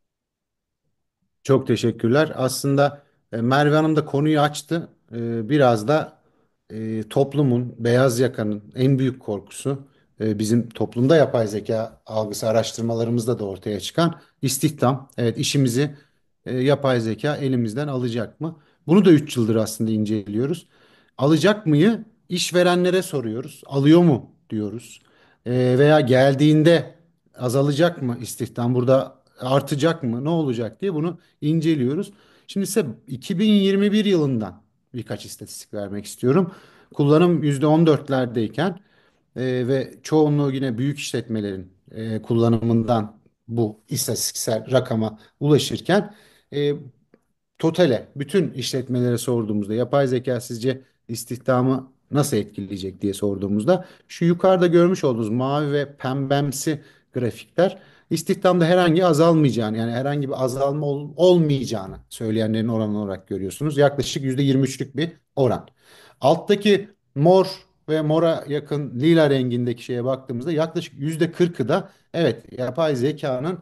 Çok teşekkürler. Aslında e, Merve Hanım da konuyu açtı. E, biraz da e, toplumun, beyaz yakanın en büyük korkusu, e, bizim toplumda yapay zeka algısı araştırmalarımızda da ortaya çıkan istihdam. Evet, işimizi e, yapay zeka elimizden alacak mı? Bunu da üç yıldır aslında inceliyoruz. Alacak mıyı işverenlere soruyoruz. Alıyor mu diyoruz. E, veya geldiğinde azalacak mı istihdam? Burada artacak mı? Ne olacak diye bunu inceliyoruz. Şimdi size iki bin yirmi bir yılından birkaç istatistik vermek istiyorum. Kullanım yüzde on dörtlerdeyken e, ve çoğunluğu yine büyük işletmelerin e, kullanımından bu istatistiksel rakama ulaşırken e, totale, bütün işletmelere sorduğumuzda yapay zeka sizce istihdamı nasıl etkileyecek diye sorduğumuzda şu yukarıda görmüş olduğunuz mavi ve pembemsi grafikler istihdamda herhangi azalmayacağını, yani herhangi bir azalma ol- olmayacağını söyleyenlerin oranı olarak görüyorsunuz. Yaklaşık yüzde yirmi üçlük bir oran. Alttaki mor ve mora yakın lila rengindeki şeye baktığımızda yaklaşık yüzde kırkı da evet, yapay zekanın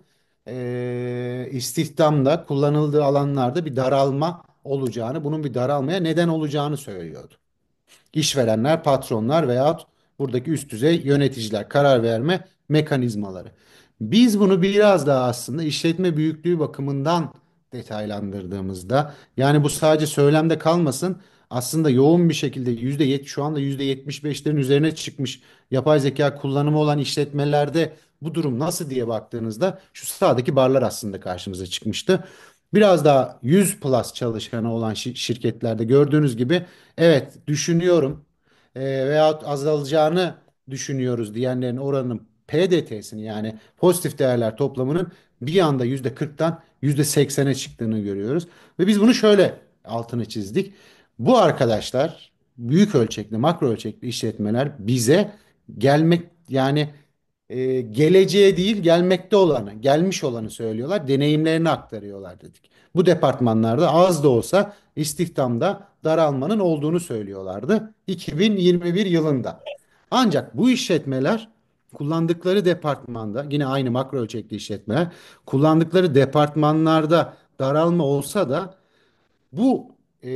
e, istihdamda kullanıldığı alanlarda bir daralma olacağını, bunun bir daralmaya neden olacağını söylüyordu. İşverenler, patronlar veyahut buradaki üst düzey yöneticiler, karar verme mekanizmaları. Biz bunu biraz daha aslında işletme büyüklüğü bakımından detaylandırdığımızda, yani bu sadece söylemde kalmasın, aslında yoğun bir şekilde yüzde yetmiş, şu anda yüzde yetmiş beşlerin üzerine çıkmış yapay zeka kullanımı olan işletmelerde bu durum nasıl diye baktığınızda şu sağdaki barlar aslında karşımıza çıkmıştı. Biraz daha yüz plus çalışanı olan şi- şirketlerde gördüğünüz gibi evet düşünüyorum e, veyahut azalacağını düşünüyoruz diyenlerin oranının P D T'sini, yani pozitif değerler toplamının bir anda yüzde kırktan yüzde seksene çıktığını görüyoruz. Ve biz bunu şöyle altını çizdik. Bu arkadaşlar büyük ölçekli, makro ölçekli işletmeler bize gelmek yani e, geleceğe değil gelmekte olanı, gelmiş olanı söylüyorlar, deneyimlerini aktarıyorlar dedik. Bu departmanlarda az da olsa istihdamda daralmanın olduğunu söylüyorlardı iki bin yirmi bir yılında. Ancak bu işletmeler kullandıkları departmanda yine aynı makro ölçekli işletmeler kullandıkları departmanlarda daralma olsa da bu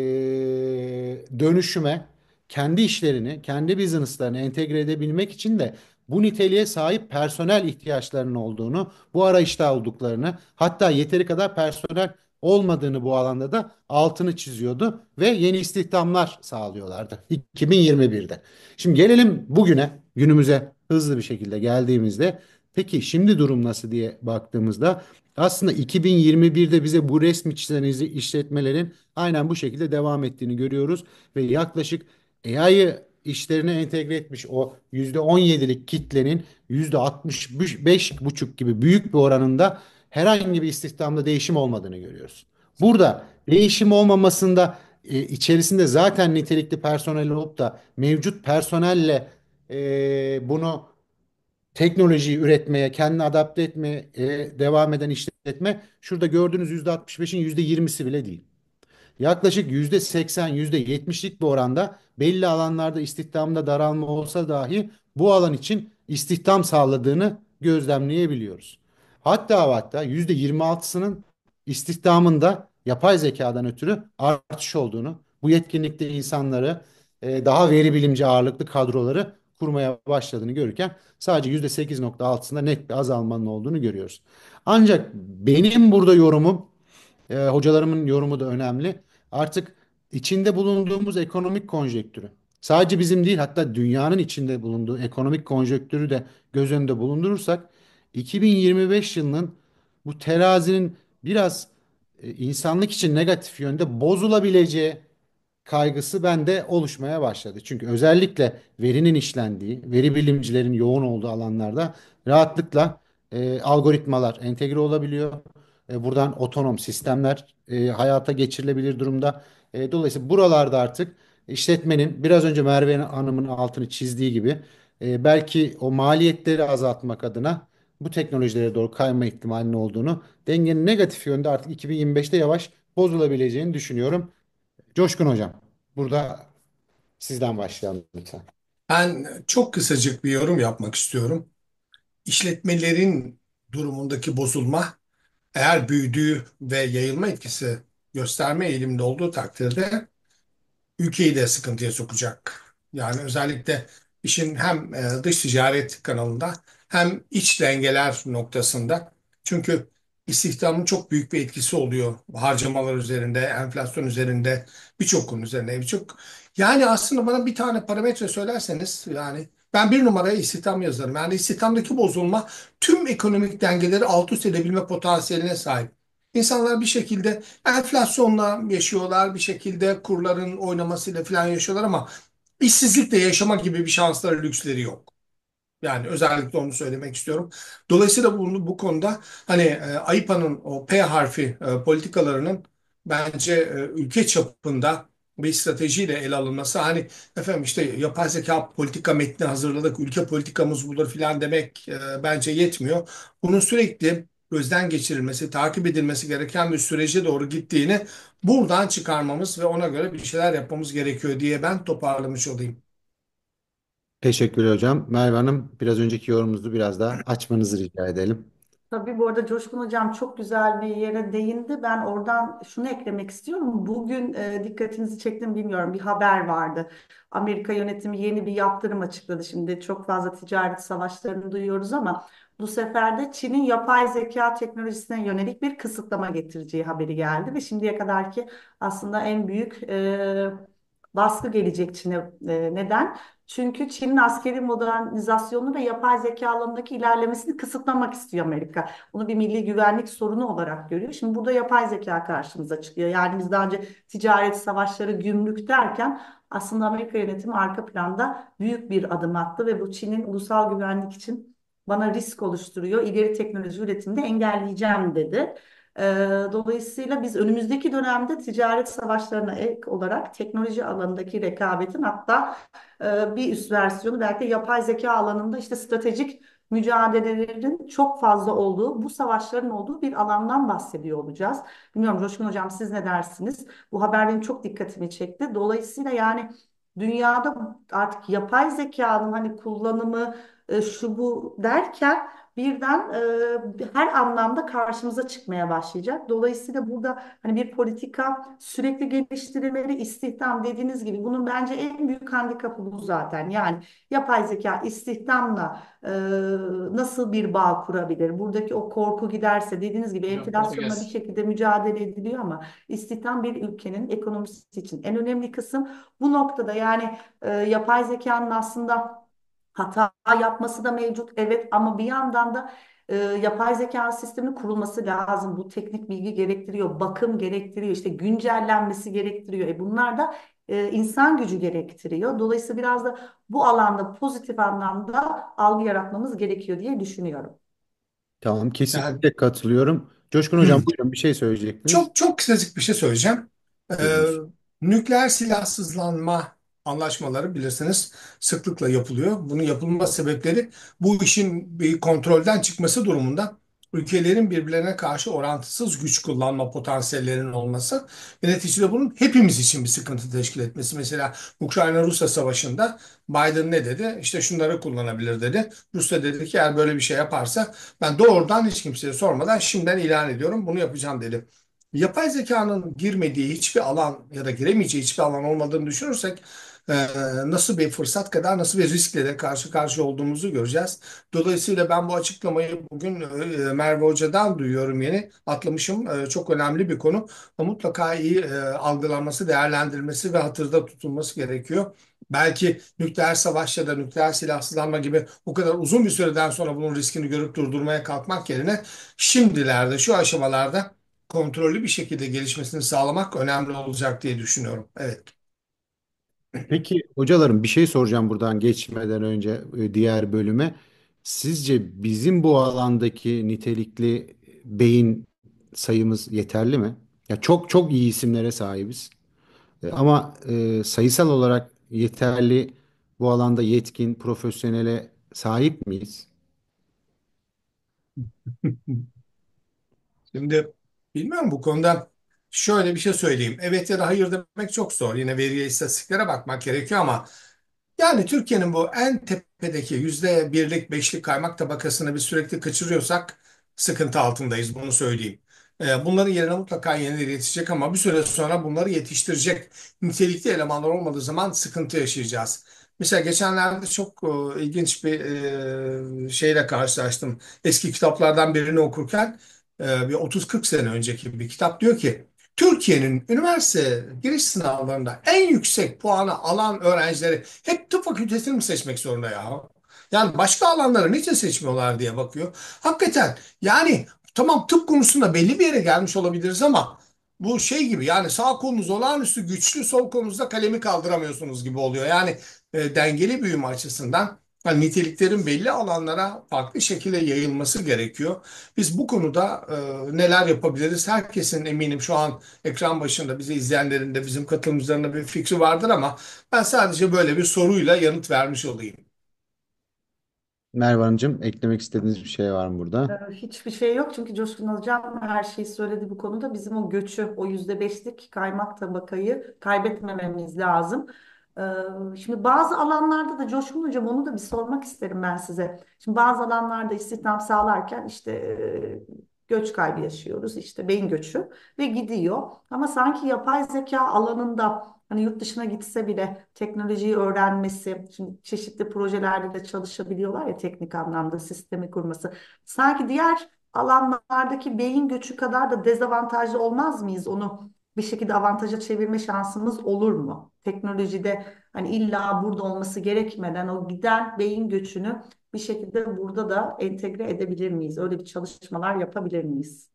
eee, dönüşüme kendi işlerini, kendi business'larını entegre edebilmek için de bu niteliğe sahip personel ihtiyaçlarının olduğunu, bu arayışta olduklarını, hatta yeteri kadar personel olmadığını bu alanda da altını çiziyordu ve yeni istihdamlar sağlıyorlardı iki bin yirmi birde. Şimdi gelelim bugüne, günümüze hızlı bir şekilde geldiğimizde, peki şimdi durum nasıl diye baktığımızda aslında iki bin yirmi birde bize bu resmi çizen işletmelerin aynen bu şekilde devam ettiğini görüyoruz ve yaklaşık A I'yı işlerine entegre etmiş o yüzde on yedilik kitlenin yüzde altmış beş buçuk gibi büyük bir oranında herhangi bir istihdamda değişim olmadığını görüyoruz. Burada değişim olmamasında e, içerisinde zaten nitelikli personel olup da mevcut personelle e, bunu teknolojiyi üretmeye, kendini adapte etmeye e, devam eden işletme şurada gördüğünüz yüzde altmış beşin yüzde yirmisi bile değil. Yaklaşık yüzde seksen, yüzde yetmişlik bir oranda belli alanlarda istihdamda daralma olsa dahi bu alan için istihdam sağladığını gözlemleyebiliyoruz. Hatta ve hatta yüzde yirmi altısının istihdamında yapay zekadan ötürü artış olduğunu, bu yetkinlikte insanları e, daha veri bilimci ağırlıklı kadroları kurmaya başladığını görürken sadece yüzde sekiz nokta altısında net bir azalmanın olduğunu görüyoruz. Ancak benim burada yorumum e, hocalarımın yorumu da önemli. Artık içinde bulunduğumuz ekonomik konjektürü, sadece bizim değil hatta dünyanın içinde bulunduğu ekonomik konjektürü de göz önünde bulundurursak iki bin yirmi beş yılının bu terazinin biraz e, insanlık için negatif yönde bozulabileceği kaygısı bende oluşmaya başladı. Çünkü özellikle verinin işlendiği, veri bilimcilerin yoğun olduğu alanlarda rahatlıkla e, algoritmalar entegre olabiliyor. E, buradan otonom sistemler e, hayata geçirilebilir durumda. E, dolayısıyla buralarda artık işletmenin biraz önce Merve Hanım'ın altını çizdiği gibi e, belki o maliyetleri azaltmak adına bu teknolojilere doğru kayma ihtimalinin olduğunu, dengenin negatif yönde artık iki bin yirmi beşte yavaş bozulabileceğini düşünüyorum. Coşkun Hocam, burada sizden başlayalım lütfen. Ben çok kısacık bir yorum yapmak istiyorum. İşletmelerin durumundaki bozulma eğer büyüdüğü ve yayılma etkisi gösterme eğiliminde olduğu takdirde ülkeyi de sıkıntıya sokacak. Yani özellikle işin hem e, dış ticaret kanalında hem iç dengeler noktasında. Çünkü istihdamın çok büyük bir etkisi oluyor. Harcamalar üzerinde, enflasyon üzerinde, birçok konu üzerinde. Birçok yani aslında bana bir tane parametre söylerseniz yani ben bir numaraya istihdam yazarım. Yani istihdamdaki bozulma tüm ekonomik dengeleri alt üst edebilme potansiyeline sahip. İnsanlar bir şekilde enflasyonla yaşıyorlar, bir şekilde kurların oynamasıyla falan yaşıyorlar ama işsizlikle yaşama gibi bir şansları, lüksleri yok. Yani özellikle onu söylemek istiyorum. Dolayısıyla bunu bu konuda hani e, AIPA'nın o P harfi e, politikalarının bence e, ülke çapında bir stratejiyle ele alınması hani efendim işte yapay zeka politika metni hazırladık, ülke politikamız budur filan demek e, bence yetmiyor. Bunun sürekli gözden geçirilmesi, takip edilmesi gereken bir sürece doğru gittiğini buradan çıkarmamız ve ona göre bir şeyler yapmamız gerekiyor diye ben toparlamış olayım. Teşekkür hocam. Merve Hanım, biraz önceki yorumunuzu biraz daha açmanızı rica edelim. Tabii bu arada Coşkun Hocam çok güzel bir yere değindi. Ben oradan şunu eklemek istiyorum. Bugün e, dikkatinizi çektim bilmiyorum bir haber vardı. Amerika yönetimi yeni bir yaptırım açıkladı. Şimdi çok fazla ticaret savaşlarını duyuyoruz ama bu sefer de Çin'in yapay zeka teknolojisine yönelik bir kısıtlama getireceği haberi geldi. Ve şimdiye kadarki aslında en büyük e, baskı gelecek Çin'e. E, neden? Çünkü Çin'in askeri modernizasyonu ve yapay zeka alanındaki ilerlemesini kısıtlamak istiyor Amerika. Bunu bir milli güvenlik sorunu olarak görüyor. Şimdi burada yapay zeka karşımıza çıkıyor. Yani biz daha önce ticaret savaşları, gümrük derken aslında Amerika yönetimi arka planda büyük bir adım attı ve bu Çin'in ulusal güvenlik için bana risk oluşturuyor. İleri teknoloji üretiminde engelleyeceğim dedi. E, Dolayısıyla biz önümüzdeki dönemde ticaret savaşlarına ek olarak teknoloji alanındaki rekabetin, hatta e, bir üst versiyonu belki de yapay zeka alanında işte stratejik mücadelelerin çok fazla olduğu, bu savaşların olduğu bir alandan bahsediyor olacağız. Bilmiyorum Coşkun Hocam, siz ne dersiniz? Bu haber benim çok dikkatimi çekti. Dolayısıyla yani dünyada artık yapay zekanın hani kullanımı, e, şu bu derken birden e, her anlamda karşımıza çıkmaya başlayacak. Dolayısıyla burada hani bir politika sürekli geliştirilmeli, istihdam dediğiniz gibi bunun bence en büyük handikapı bu zaten. Yani yapay zeka istihdamla e, nasıl bir bağ kurabilir? Buradaki o korku giderse, dediğiniz gibi Hocam kolay enflasyonla bir gelsin. şekilde mücadele ediliyor ama istihdam bir ülkenin ekonomisi için en önemli kısım. Bu noktada yani e, yapay zekanın aslında hata yapması da mevcut, evet, ama bir yandan da e, yapay zeka sisteminin kurulması lazım. Bu teknik bilgi gerektiriyor, bakım gerektiriyor, işte güncellenmesi gerektiriyor. E bunlar da e, insan gücü gerektiriyor. Dolayısıyla biraz da bu alanda pozitif anlamda algı yaratmamız gerekiyor diye düşünüyorum. Tamam, Yani, kesinlikle katılıyorum. Coşkun Hocam, buyurun, bir şey söyleyecektiniz. Çok çok kısacık bir şey söyleyeceğim. Ee, Buyurunuz. Nükleer silahsızlanma anlaşmaları bilirsiniz sıklıkla yapılıyor. Bunun yapılma sebepleri bu işin bir kontrolden çıkması durumunda ülkelerin birbirlerine karşı orantısız güç kullanma potansiyellerinin olması ve neticede bunun hepimiz için bir sıkıntı teşkil etmesi. Mesela Ukrayna-Rusya savaşında Biden ne dedi? İşte şunları kullanabilir dedi. Rusya dedi ki eğer böyle bir şey yaparsa ben doğrudan hiç kimseye sormadan şimdiden ilan ediyorum bunu yapacağım dedi. Yapay zekanın girmediği hiçbir alan ya da giremeyeceği hiçbir alan olmadığını düşünürsek e, nasıl bir fırsat kadar nasıl bir riskle de karşı karşıya olduğumuzu göreceğiz. Dolayısıyla ben bu açıklamayı bugün e, Merve Hoca'dan duyuyorum yeni. Atlamışım. E, çok önemli bir konu. Mutlaka iyi e, algılanması, değerlendirilmesi ve hatırda tutulması gerekiyor. Belki nükleer savaş ya da nükleer silahsızlanma gibi o kadar uzun bir süreden sonra bunun riskini görüp durdurmaya kalkmak yerine şimdilerde, şu aşamalarda kontrollü bir şekilde gelişmesini sağlamak önemli olacak diye düşünüyorum. Evet. Peki hocalarım, bir şey soracağım buradan geçmeden önce e, diğer bölüme. Sizce bizim bu alandaki nitelikli beyin sayımız yeterli mi? Ya çok çok iyi isimlere sahibiz. E, Ama e, sayısal olarak yeterli, bu alanda yetkin, profesyonele sahip miyiz? Şimdi bilmiyorum bu konuda şöyle bir şey söyleyeyim. Evet ya da hayır demek çok zor. Yine veriye, istatistiklere bakmak gerekiyor ama yani Türkiye'nin bu en tepedeki yüzde birlik, beşlik kaymak tabakasını biz sürekli kaçırıyorsak sıkıntı altındayız, bunu söyleyeyim. Ee, Bunların yerine mutlaka yenileri yetişecek ama bir süre sonra bunları yetiştirecek nitelikli elemanlar olmadığı zaman sıkıntı yaşayacağız. Mesela geçenlerde çok e, ilginç bir e, şeyle karşılaştım. Eski kitaplardan birini okurken e, bir otuz kırk sene önceki bir kitap diyor ki Türkiye'nin üniversite giriş sınavlarında en yüksek puanı alan öğrencileri hep tıp fakültesini mi seçmek zorunda ya? Yani başka alanları niçin seçmiyorlar diye bakıyor. Hakikaten yani tamam tıp konusunda belli bir yere gelmiş olabiliriz ama bu şey gibi yani sağ kolunuz olağanüstü güçlü, sol kolunuzda kalemi kaldıramıyorsunuz gibi oluyor. Yani e, dengeli büyüme açısından yani niteliklerin belli alanlara farklı şekilde yayılması gerekiyor. Biz bu konuda e, neler yapabiliriz? Herkesin eminim şu an ekran başında bizi izleyenlerin de bizim katılımcılarının da bir fikri vardır ama ben sadece böyle bir soruyla yanıt vermiş olayım. Merve Hanımcığım, eklemek istediğiniz bir şey var mı Ee, burada? Hiçbir şey yok çünkü Coşkun Hocam her şeyi söyledi bu konuda. Bizim o göçü, o yüzde beşlik kaymak tabakayı kaybetmememiz lazım. Ee, Şimdi bazı alanlarda da Coşkun Hocam, onu da bir sormak isterim ben size. Şimdi bazı alanlarda istihdam sağlarken işte e, göç kaybı yaşıyoruz, işte beyin göçü ve gidiyor. Ama sanki yapay zeka alanında hani yurt dışına gitse bile teknolojiyi öğrenmesi, şimdi çeşitli projelerde de çalışabiliyorlar ya, teknik anlamda sistemi kurması. Sanki diğer alanlardaki beyin göçü kadar da dezavantajlı olmaz mıyız? Onu bir şekilde avantaja çevirme şansımız olur mu? Teknolojide hani illa burada olması gerekmeden o giden beyin göçünü bir şekilde burada da entegre edebilir miyiz? Öyle bir çalışmalar yapabilir miyiz?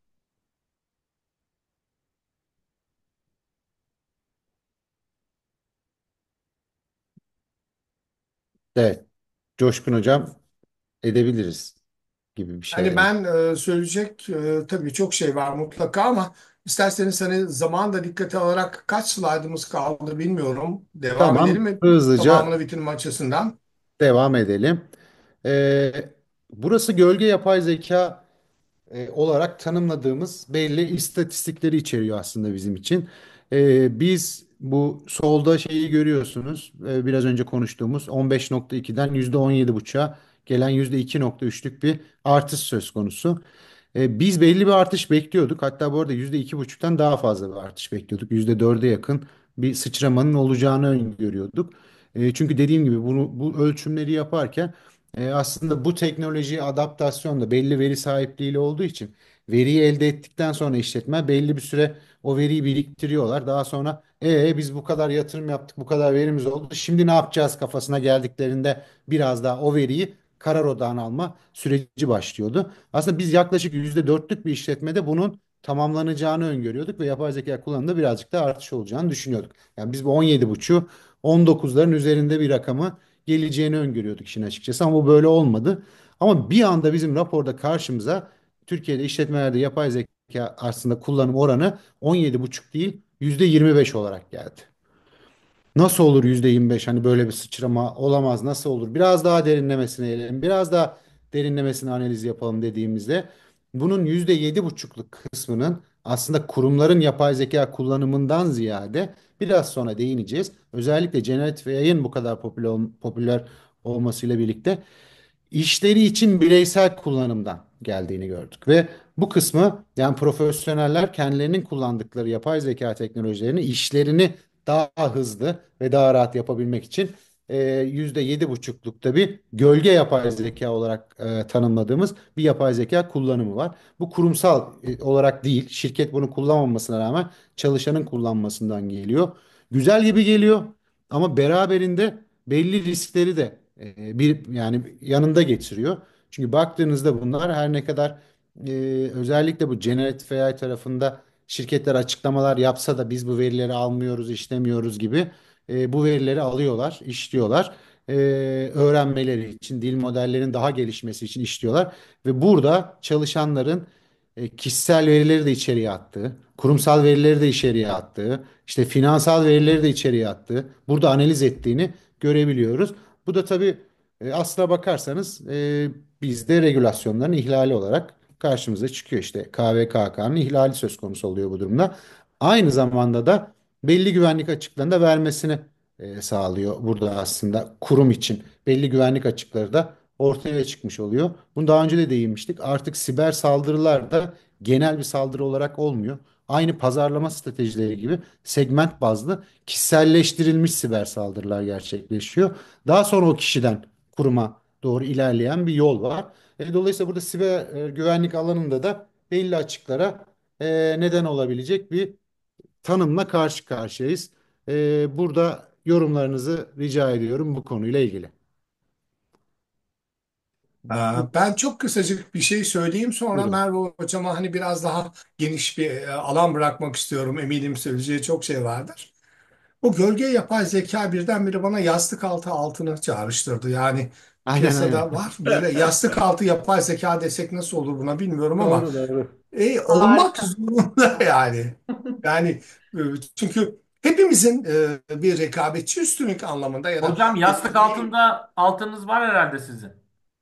Evet. Coşkun Hocam, edebiliriz. gibi bir Hani şeydi. ben e, söyleyecek e, tabii çok şey var mutlaka ama isterseniz hani zaman da dikkate alarak kaç slaydımız kaldı bilmiyorum. Devam edelim Tamam, mi? hızlıca Tamamını bitirme açısından. devam edelim. Ee, Burası gölge yapay zeka e, olarak tanımladığımız belli istatistikleri içeriyor aslında bizim için. E, biz bu solda şeyi görüyorsunuz. E, biraz önce konuştuğumuz on beş nokta ikiden yüzde on yedi buçuğa gelen yüzde iki nokta üçlük bir artış söz konusu. E, biz belli bir artış bekliyorduk. Hatta bu arada yüzde iki buçuktan daha fazla bir artış bekliyorduk. Yüzde dörde yakın bir sıçramanın olacağını öngörüyorduk. E, çünkü dediğim gibi bunu, bu ölçümleri yaparken e, aslında bu teknolojiye adaptasyon da belli veri sahipliğiyle olduğu için veriyi elde ettikten sonra işletme belli bir süre o veriyi biriktiriyorlar. Daha sonra e biz bu kadar yatırım yaptık, bu kadar verimiz oldu. Şimdi ne yapacağız kafasına geldiklerinde biraz daha o veriyi karar odağına alma süreci başlıyordu. Aslında biz yaklaşık yüzde dörtlük bir işletmede bunun tamamlanacağını öngörüyorduk ve yapay zeka kullanımında birazcık daha artış olacağını düşünüyorduk. Yani biz bu on yedi buçuğu on dokuzların üzerinde bir rakamı geleceğini öngörüyorduk işin açıkçası ama bu böyle olmadı. Ama bir anda bizim raporda karşımıza Türkiye'de işletmelerde yapay zeka aslında kullanım oranı on yedi buçuk değil yüzde yirmi beş olarak geldi. Nasıl olur yüzde yirmi beş, hani böyle bir sıçrama olamaz, nasıl olur? Biraz daha derinlemesine inelim. Biraz daha derinlemesine analiz yapalım dediğimizde bunun yüzde yedi buçukluk kısmının aslında kurumların yapay zeka kullanımından ziyade biraz sonra değineceğiz. Özellikle generatif A I'ın bu kadar popüler, popüler olmasıyla birlikte işleri için bireysel kullanımdan geldiğini gördük ve bu kısmı yani profesyoneller kendilerinin kullandıkları yapay zeka teknolojilerini işlerini daha hızlı ve daha rahat yapabilmek için e, yüzde yedi buçuklukta bir gölge yapay zeka olarak e, tanımladığımız bir yapay zeka kullanımı var. Bu kurumsal e, olarak değil, şirket bunu kullanmamasına rağmen çalışanın kullanmasından geliyor. Güzel gibi geliyor ama beraberinde belli riskleri de e, bir yani yanında getiriyor. Çünkü baktığınızda bunlar her ne kadar e, özellikle bu generative A I tarafında şirketler açıklamalar yapsa da biz bu verileri almıyoruz, işlemiyoruz gibi e, bu verileri alıyorlar, işliyorlar. E, Öğrenmeleri için, dil modellerinin daha gelişmesi için işliyorlar ve burada çalışanların e, kişisel verileri de içeriye attığı, kurumsal verileri de içeriye attığı, işte finansal verileri de içeriye attığı, burada analiz ettiğini görebiliyoruz. Bu da tabii e, aslına bakarsanız e, bizde regülasyonların ihlali olarak karşımıza çıkıyor. İşte K V K K'nın ihlali söz konusu oluyor bu durumda. Aynı zamanda da belli güvenlik açıklarını da vermesini e, sağlıyor burada aslında kurum için. Belli güvenlik açıkları da ortaya çıkmış oluyor. Bunu daha önce de değinmiştik. Artık siber saldırılar da genel bir saldırı olarak olmuyor. Aynı pazarlama stratejileri gibi segment bazlı kişiselleştirilmiş siber saldırılar gerçekleşiyor. Daha sonra o kişiden kuruma doğru ilerleyen bir yol var. E, dolayısıyla burada siber e, güvenlik alanında da belli açıklara e, neden olabilecek bir tanımla karşı karşıyayız. E, burada yorumlarınızı rica ediyorum bu konuyla ilgili. Ee, Ben çok kısacık bir şey söyleyeyim sonra Buyurun. Merve Hocama hani biraz daha geniş bir e, alan bırakmak istiyorum. Eminim söyleyeceği çok şey vardır. O gölge yapay zeka birdenbire bana yastık altı altını çağrıştırdı. Yani Aynen aynen. piyasada var böyle yastık altı yapay zeka desek nasıl olur buna bilmiyorum ama Doğru doğru. e, olmak Harika. zorunda yani. Yani e, çünkü hepimizin e, bir rekabetçi üstünlük anlamında ya da Hocam yastık yeteneği. altında altınız var herhalde sizin.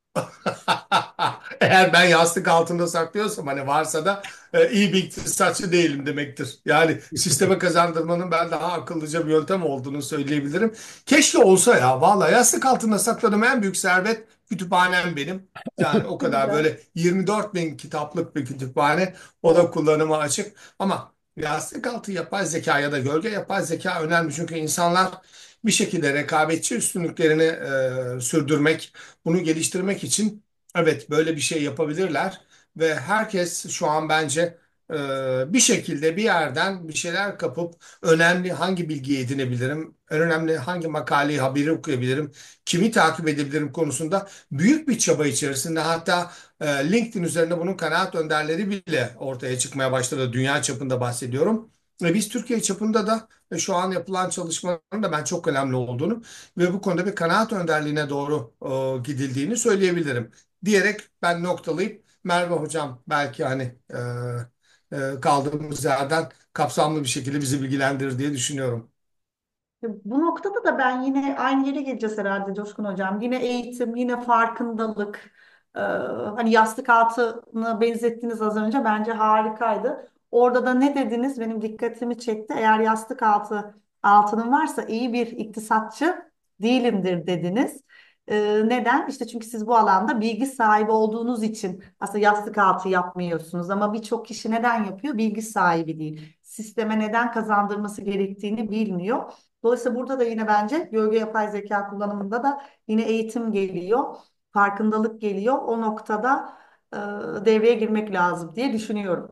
Eğer ben yastık altında saklıyorsam hani varsa da e, iyi bir iktisatçı değilim demektir. Yani sisteme kazandırmanın ben daha akıllıca bir yöntem olduğunu söyleyebilirim. Keşke olsa ya. Vallahi yastık altında sakladığım en büyük servet kütüphanem benim. Yani o kadar Güzel. böyle yirmi dört bin kitaplık bir kütüphane. O da kullanıma açık. Ama yastık altı yapay zeka ya da gölge yapay zeka önemli. Çünkü insanlar bir şekilde rekabetçi üstünlüklerini e, sürdürmek, bunu geliştirmek için evet böyle bir şey yapabilirler ve herkes şu an bence e, bir şekilde bir yerden bir şeyler kapıp önemli hangi bilgiyi edinebilirim, en önemli hangi makaleyi, haberi okuyabilirim, kimi takip edebilirim konusunda büyük bir çaba içerisinde hatta e, LinkedIn üzerinde bunun kanaat önderleri bile ortaya çıkmaya başladı. Dünya çapında bahsediyorum. Ve biz Türkiye çapında da e, şu an yapılan çalışmaların da ben çok önemli olduğunu ve bu konuda bir kanaat önderliğine doğru e, gidildiğini söyleyebilirim. Diyerek ben noktalayıp Merve Hocam belki hani e, e, kaldığımız yerden kapsamlı bir şekilde bizi bilgilendirir diye düşünüyorum. Bu noktada da ben yine aynı yere geleceğiz herhalde Coşkun Hocam. Yine eğitim, yine farkındalık. Ee, Hani yastık altını benzettiniz az önce, bence harikaydı. Orada da ne dediniz benim dikkatimi çekti. Eğer yastık altı altının varsa iyi bir iktisatçı değilimdir dediniz. Ee, neden? İşte çünkü siz bu alanda bilgi sahibi olduğunuz için aslında yastık altı yapmıyorsunuz. Ama birçok kişi neden yapıyor? Bilgi sahibi değil. Sisteme neden kazandırması gerektiğini bilmiyor. Dolayısıyla burada da yine bence gölge yapay zeka kullanımında da yine eğitim geliyor, farkındalık geliyor. O noktada e, devreye girmek lazım diye düşünüyorum.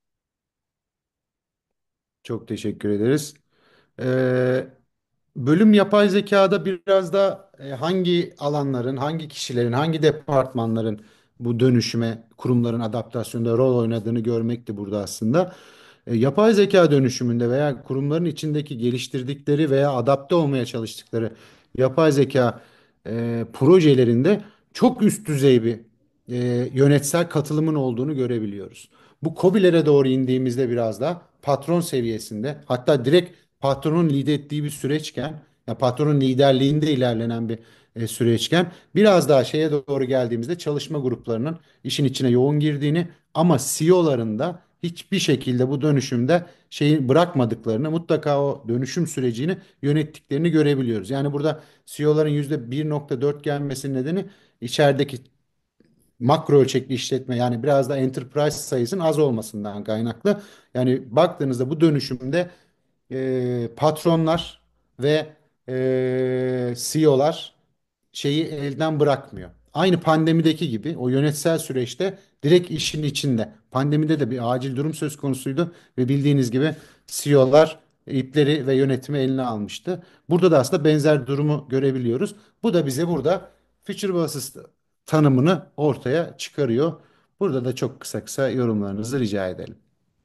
Çok teşekkür ederiz. Ee, Bölüm yapay zekada biraz da e, hangi alanların, hangi kişilerin, hangi departmanların bu dönüşüme, kurumların adaptasyonda rol oynadığını görmekti burada aslında. E, yapay zeka dönüşümünde veya kurumların içindeki geliştirdikleri veya adapte olmaya çalıştıkları yapay zeka e, projelerinde çok üst düzey bir e, yönetsel katılımın olduğunu görebiliyoruz. Bu KOBİ'lere doğru indiğimizde biraz da patron seviyesinde, hatta direkt patronun lider ettiği bir süreçken, ya patronun liderliğinde ilerlenen bir e, süreçken, biraz daha şeye doğru geldiğimizde çalışma gruplarının işin içine yoğun girdiğini ama C E O'ların da hiçbir şekilde bu dönüşümde şeyi bırakmadıklarını, mutlaka o dönüşüm sürecini yönettiklerini görebiliyoruz. Yani burada C E O'ların yüzde bir nokta dört gelmesinin nedeni içerideki makro ölçekli işletme, yani biraz da enterprise sayısının az olmasından kaynaklı. Yani baktığınızda bu dönüşümde e, patronlar ve e, C E O'lar şeyi elden bırakmıyor. Aynı pandemideki gibi o yönetsel süreçte direkt işin içinde. Pandemide de bir acil durum söz konusuydu ve bildiğiniz gibi C E O'lar ipleri ve yönetimi eline almıştı. Burada da aslında benzer durumu görebiliyoruz. Bu da bize burada Future Basis tanımını ortaya çıkarıyor. Burada da çok kısa kısa yorumlarınızı rica edelim.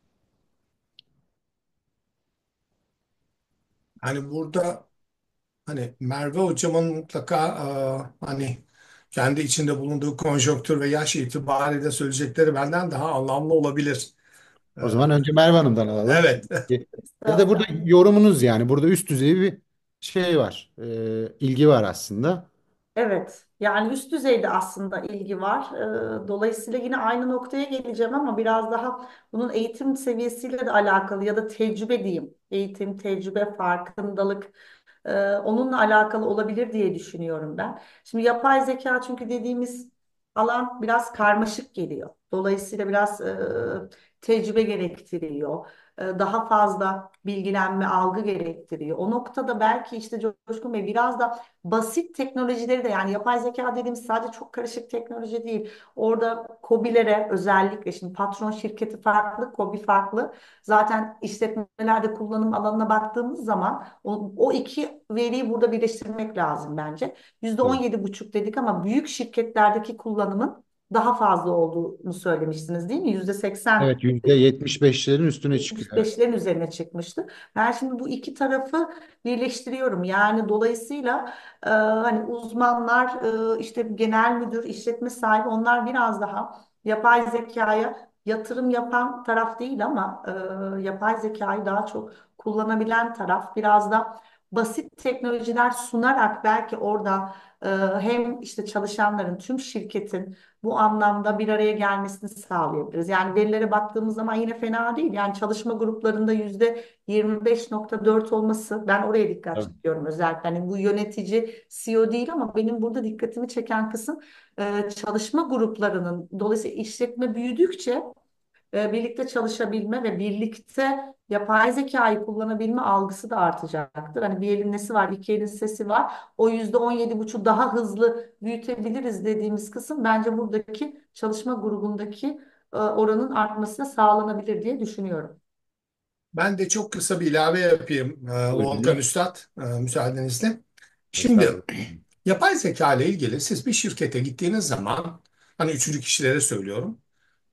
Hani burada hani Merve Hocam'ın mutlaka e, hani kendi içinde bulunduğu konjonktür ve yaş itibariyle söyleyecekleri benden daha anlamlı olabilir. E, O zaman önce Merve Hanım'dan alalım. evet. Ya da burada Estağfurullah. yorumunuz, yani burada üst düzey bir şey var. E, ilgi var aslında. Evet, yani üst düzeyde aslında ilgi var. Ee, Dolayısıyla yine aynı noktaya geleceğim ama biraz daha bunun eğitim seviyesiyle de alakalı ya da tecrübe diyeyim. Eğitim, tecrübe, farkındalık e, onunla alakalı olabilir diye düşünüyorum ben. Şimdi yapay zeka çünkü dediğimiz alan biraz karmaşık geliyor. Dolayısıyla biraz e, tecrübe gerektiriyor. E, Daha fazla bilgilenme, algı gerektiriyor. O noktada belki işte Coşkun Bey biraz da basit teknolojileri de, yani yapay zeka dediğimiz sadece çok karışık teknoloji değil. Orada KOBİ'lere özellikle, şimdi patron şirketi farklı, KOBİ farklı. Zaten işletmelerde kullanım alanına baktığımız zaman o, o iki veriyi burada birleştirmek lazım bence. Yüzde on Evet. yedi buçuk dedik ama büyük şirketlerdeki kullanımın daha fazla olduğunu söylemiştiniz değil mi? Yüzde seksen Evet, yüzde yetmiş beşlerin üstüne çıkıyor. Evet. yetmiş beşlerin üzerine çıkmıştı. Ben şimdi bu iki tarafı birleştiriyorum. Yani dolayısıyla e, hani uzmanlar, e, işte genel müdür, işletme sahibi, onlar biraz daha yapay zekaya yatırım yapan taraf değil ama e, yapay zekayı daha çok kullanabilen taraf. Biraz da basit teknolojiler sunarak belki orada e, hem işte çalışanların, tüm şirketin bu anlamda bir araya gelmesini sağlayabiliriz. Yani verilere baktığımız zaman yine fena değil. Yani çalışma gruplarında yüzde yirmi beş nokta dört olması, ben oraya dikkat Evet. çekiyorum özellikle. Hani bu yönetici C E O değil ama benim burada dikkatimi çeken kısım e, çalışma gruplarının. Dolayısıyla işletme büyüdükçe e, birlikte çalışabilme ve birlikte yapay zekayı kullanabilme algısı da artacaktır. Hani bir elin nesi var, iki elin sesi var. O yüzde on yedi buçuk daha hızlı büyütebiliriz dediğimiz kısım bence buradaki çalışma grubundaki e, oranın artmasına sağlanabilir diye düşünüyorum. Ben de çok kısa bir ilave yapayım e, Volkan Buyurunuz. Üstad, e, müsaadenizle. Şimdi Estağfurullah. yapay zeka ile ilgili siz bir şirkete gittiğiniz zaman hani üçüncü kişilere söylüyorum.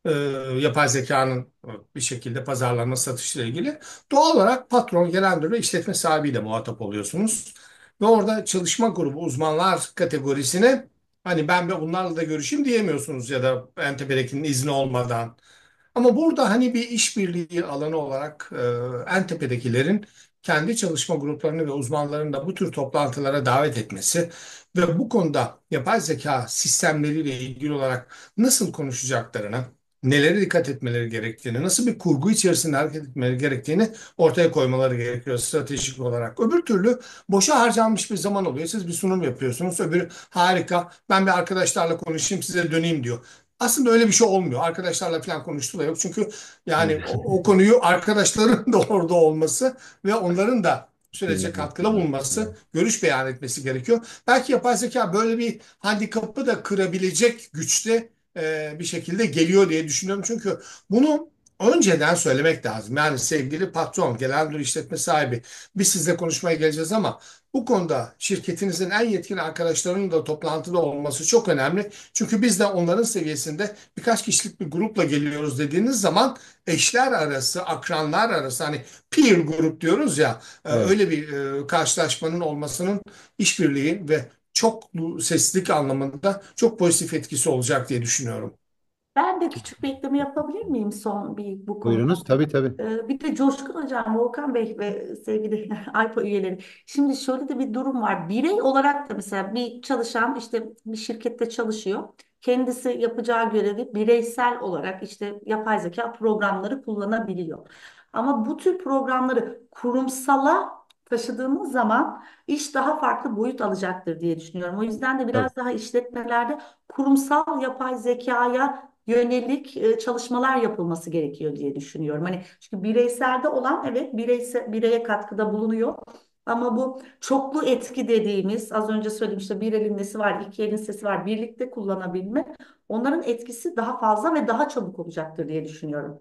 e, yapay zekanın e, bir şekilde pazarlama satışla ilgili. Doğal olarak patron, genel müdür ve işletme sahibiyle muhatap oluyorsunuz. Ve orada çalışma grubu uzmanlar kategorisine hani ben de bunlarla da görüşeyim diyemiyorsunuz ya da en tepedekinin izni olmadan. Ama burada hani bir işbirliği alanı olarak e, en tepedekilerin kendi çalışma gruplarını ve uzmanlarını da bu tür toplantılara davet etmesi ve bu konuda yapay zeka sistemleriyle ilgili olarak nasıl konuşacaklarını, nelere dikkat etmeleri gerektiğini, nasıl bir kurgu içerisinde hareket etmeleri gerektiğini ortaya koymaları gerekiyor stratejik olarak. Öbür türlü boşa harcanmış bir zaman oluyor. Siz bir sunum yapıyorsunuz, öbürü harika, ben bir arkadaşlarla konuşayım size döneyim diyor. Aslında öyle bir şey olmuyor. Arkadaşlarla falan konuştuğu da yok. Çünkü yani Evet. o, o konuyu arkadaşların da orada olması ve onların da sürece Dinlemesi katkıda lazım. bulunması, Evet. görüş beyan etmesi gerekiyor. Belki yapay zeka böyle bir handikapı da kırabilecek güçte e, bir şekilde geliyor diye düşünüyorum. Çünkü bunu önceden söylemek lazım. Yani sevgili patron, genel müdür işletme sahibi, biz sizle konuşmaya geleceğiz ama bu konuda şirketinizin en yetkin arkadaşlarının da toplantıda olması çok önemli. Çünkü biz de onların seviyesinde birkaç kişilik bir grupla geliyoruz dediğiniz zaman eşler arası, akranlar arası hani peer grup diyoruz ya e, Evet. öyle bir e, karşılaşmanın olmasının işbirliği ve çok seslilik anlamında çok pozitif etkisi olacak diye düşünüyorum. Ben de küçük bir ekleme yapabilir miyim son bir bu konuda? Buyurunuz. Tabii tabii. Ee, Bir de Coşkun Hocam, Volkan Bey ve sevgili Aypa üyeleri. Şimdi şöyle de bir durum var. Birey olarak da mesela bir çalışan işte bir şirkette çalışıyor. Kendisi yapacağı görevi bireysel olarak işte yapay zeka programları kullanabiliyor. Ama bu tür programları kurumsala taşıdığımız zaman iş daha farklı boyut alacaktır diye düşünüyorum. O yüzden de Tabii. biraz daha işletmelerde kurumsal yapay zekaya yönelik e, çalışmalar yapılması gerekiyor diye düşünüyorum. Hani çünkü bireyselde olan evet bireyse, bireye katkıda bulunuyor. Ama bu çoklu etki dediğimiz az önce söyledim işte bir elin nesi var, iki elin sesi var, birlikte kullanabilme onların etkisi daha fazla ve daha çabuk olacaktır diye düşünüyorum.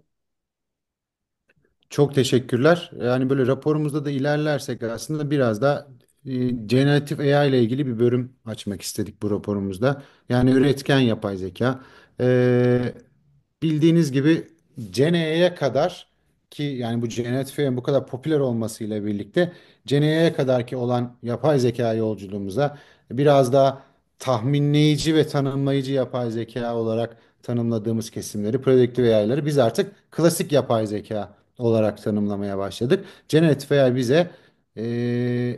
Çok teşekkürler. Yani böyle raporumuzda da ilerlersek aslında biraz da e, generatif A I ile ilgili bir bölüm açmak istedik bu raporumuzda. Yani üretken yapay zeka. Ee, Bildiğiniz gibi Gen A I'ye kadar ki yani bu generatif A I'nin bu kadar popüler olmasıyla birlikte Gen A I'ye kadar ki olan yapay zeka yolculuğumuza biraz daha tahminleyici ve tanımlayıcı yapay zeka olarak tanımladığımız kesimleri, prediktif A I'ları biz artık klasik yapay zeka olarak tanımlamaya başladık. Generatif A I bize e,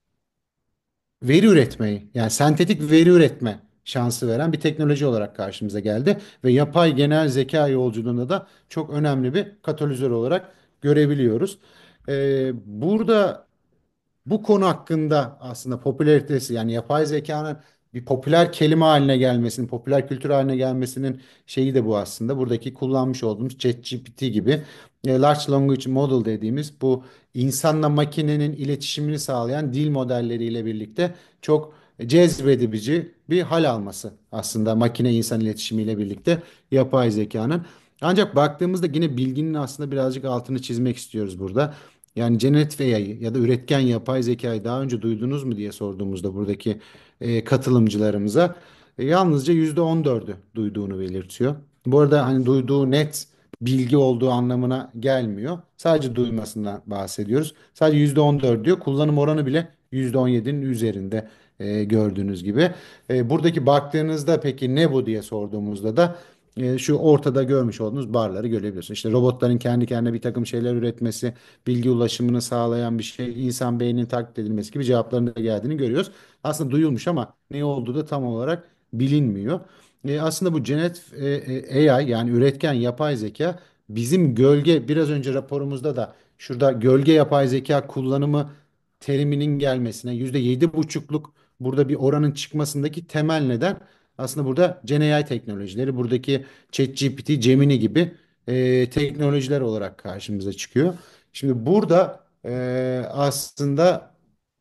veri üretmeyi yani sentetik veri üretme şansı veren bir teknoloji olarak karşımıza geldi ve yapay genel zeka yolculuğunda da çok önemli bir katalizör olarak görebiliyoruz. Ee, burada bu konu hakkında aslında popülaritesi yani yapay zekanın bir popüler kelime haline gelmesinin, popüler kültür haline gelmesinin şeyi de bu aslında. Buradaki kullanmış olduğumuz ChatGPT gibi e, Large Language Model dediğimiz bu insanla makinenin iletişimini sağlayan dil modelleriyle birlikte çok cezbedici bir hal alması aslında makine insan iletişimiyle birlikte yapay zekanın. Ancak baktığımızda yine bilginin aslında birazcık altını çizmek istiyoruz burada. Yani generatif A I'yı ya da üretken yapay zekayı daha önce duydunuz mu diye sorduğumuzda buradaki e, katılımcılarımıza e, yalnızca yüzde on dördü duyduğunu belirtiyor. Bu arada hani duyduğu net bilgi olduğu anlamına gelmiyor. Sadece duymasından bahsediyoruz. Sadece yüzde on dört diyor. Kullanım oranı bile yüzde on yedinin üzerinde e, gördüğünüz gibi. E, buradaki baktığınızda peki ne bu diye sorduğumuzda da e, şu ortada görmüş olduğunuz barları görebiliyorsunuz. İşte robotların kendi kendine bir takım şeyler üretmesi, bilgi ulaşımını sağlayan bir şey, insan beyninin taklit edilmesi gibi cevapların da geldiğini görüyoruz. Aslında duyulmuş ama ne olduğu da tam olarak bilinmiyor. E, aslında bu Genet e, e, A I yani üretken yapay zeka bizim gölge biraz önce raporumuzda da şurada gölge yapay zeka kullanımı teriminin gelmesine yüzde yedi buçukluk burada bir oranın çıkmasındaki temel neden aslında burada Gen A I teknolojileri buradaki ChatGPT, Gemini gibi e, teknolojiler olarak karşımıza çıkıyor. Şimdi burada e, aslında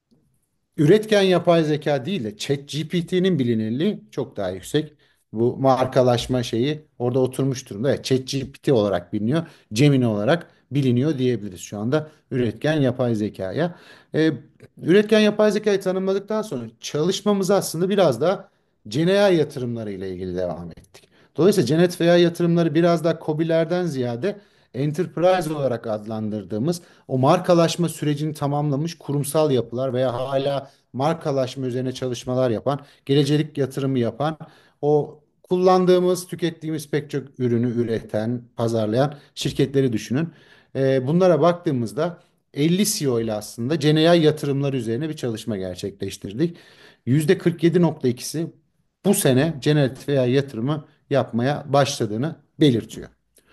üretken yapay zeka değil de ChatGPT'nin bilinirliği çok daha yüksek. Bu markalaşma şeyi orada oturmuş durumda. Evet, ChatGPT olarak biliniyor. Gemini olarak biliniyor diyebiliriz şu anda üretken yapay zekaya. Ee, Üretken yapay zekayı tanımladıktan sonra çalışmamız aslında biraz da Gen A I yatırımları ile ilgili devam ettik. Dolayısıyla Genet veya yatırımları biraz daha KOBİ'lerden ziyade enterprise olarak adlandırdığımız o markalaşma sürecini tamamlamış kurumsal yapılar veya hala markalaşma üzerine çalışmalar yapan, gelecelik yatırımı yapan, o kullandığımız, tükettiğimiz pek çok ürünü üreten, pazarlayan şirketleri düşünün. Ee, bunlara baktığımızda elli C E O ile aslında GenAI yatırımları üzerine bir çalışma gerçekleştirdik. yüzde kırk yedi nokta ikisi bu sene generatif A I yatırımı yapmaya başladığını belirtiyor.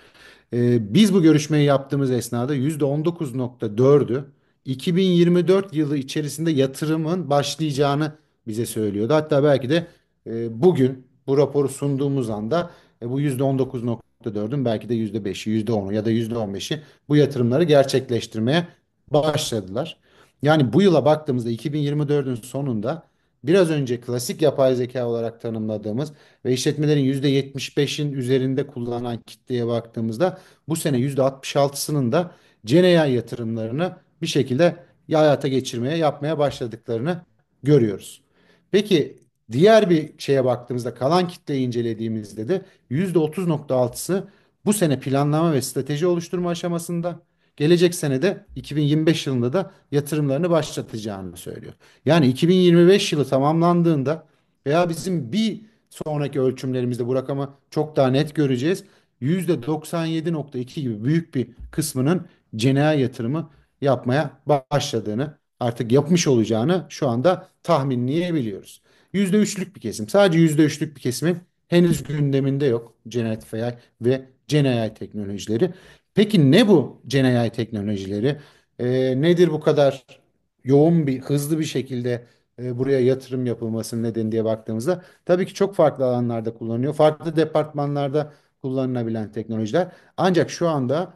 Ee, biz bu görüşmeyi yaptığımız esnada yüzde on dokuz nokta dördü iki bin yirmi dört yılı içerisinde yatırımın başlayacağını bize söylüyordu. Hatta belki de e, bugün bu raporu sunduğumuz anda e, bu yüzde on dokuz nokta dördün belki de yüzde beşi, yüzde onu ya da yüzde on beşi bu yatırımları gerçekleştirmeye başladılar. Yani bu yıla baktığımızda iki bin yirmi dördün sonunda biraz önce klasik yapay zeka olarak tanımladığımız ve işletmelerin yüzde yetmiş beşin üzerinde kullanan kitleye baktığımızda bu sene yüzde altmış altısının da GenAI yatırımlarını bir şekilde hayata geçirmeye, yapmaya başladıklarını görüyoruz. Peki diğer bir şeye baktığımızda kalan kitleyi incelediğimizde de yüzde otuz nokta altısı bu sene planlama ve strateji oluşturma aşamasında, gelecek sene de iki bin yirmi beş yılında da yatırımlarını başlatacağını söylüyor. Yani iki bin yirmi beş yılı tamamlandığında veya bizim bir sonraki ölçümlerimizde bu rakamı çok daha net göreceğiz. yüzde doksan yedi nokta iki gibi büyük bir kısmının GenAI yatırımı yapmaya başladığını, artık yapmış olacağını şu anda tahminleyebiliyoruz. yüzde üçlük bir kesim, sadece yüzde üçlük bir kesimin henüz gündeminde yok Generatif A I ve GenAI teknolojileri. Peki ne bu GenAI teknolojileri? Ee, nedir bu kadar yoğun bir, hızlı bir şekilde e, buraya yatırım yapılmasının nedeni diye baktığımızda tabii ki çok farklı alanlarda kullanılıyor. Farklı departmanlarda kullanılabilen teknolojiler. Ancak şu anda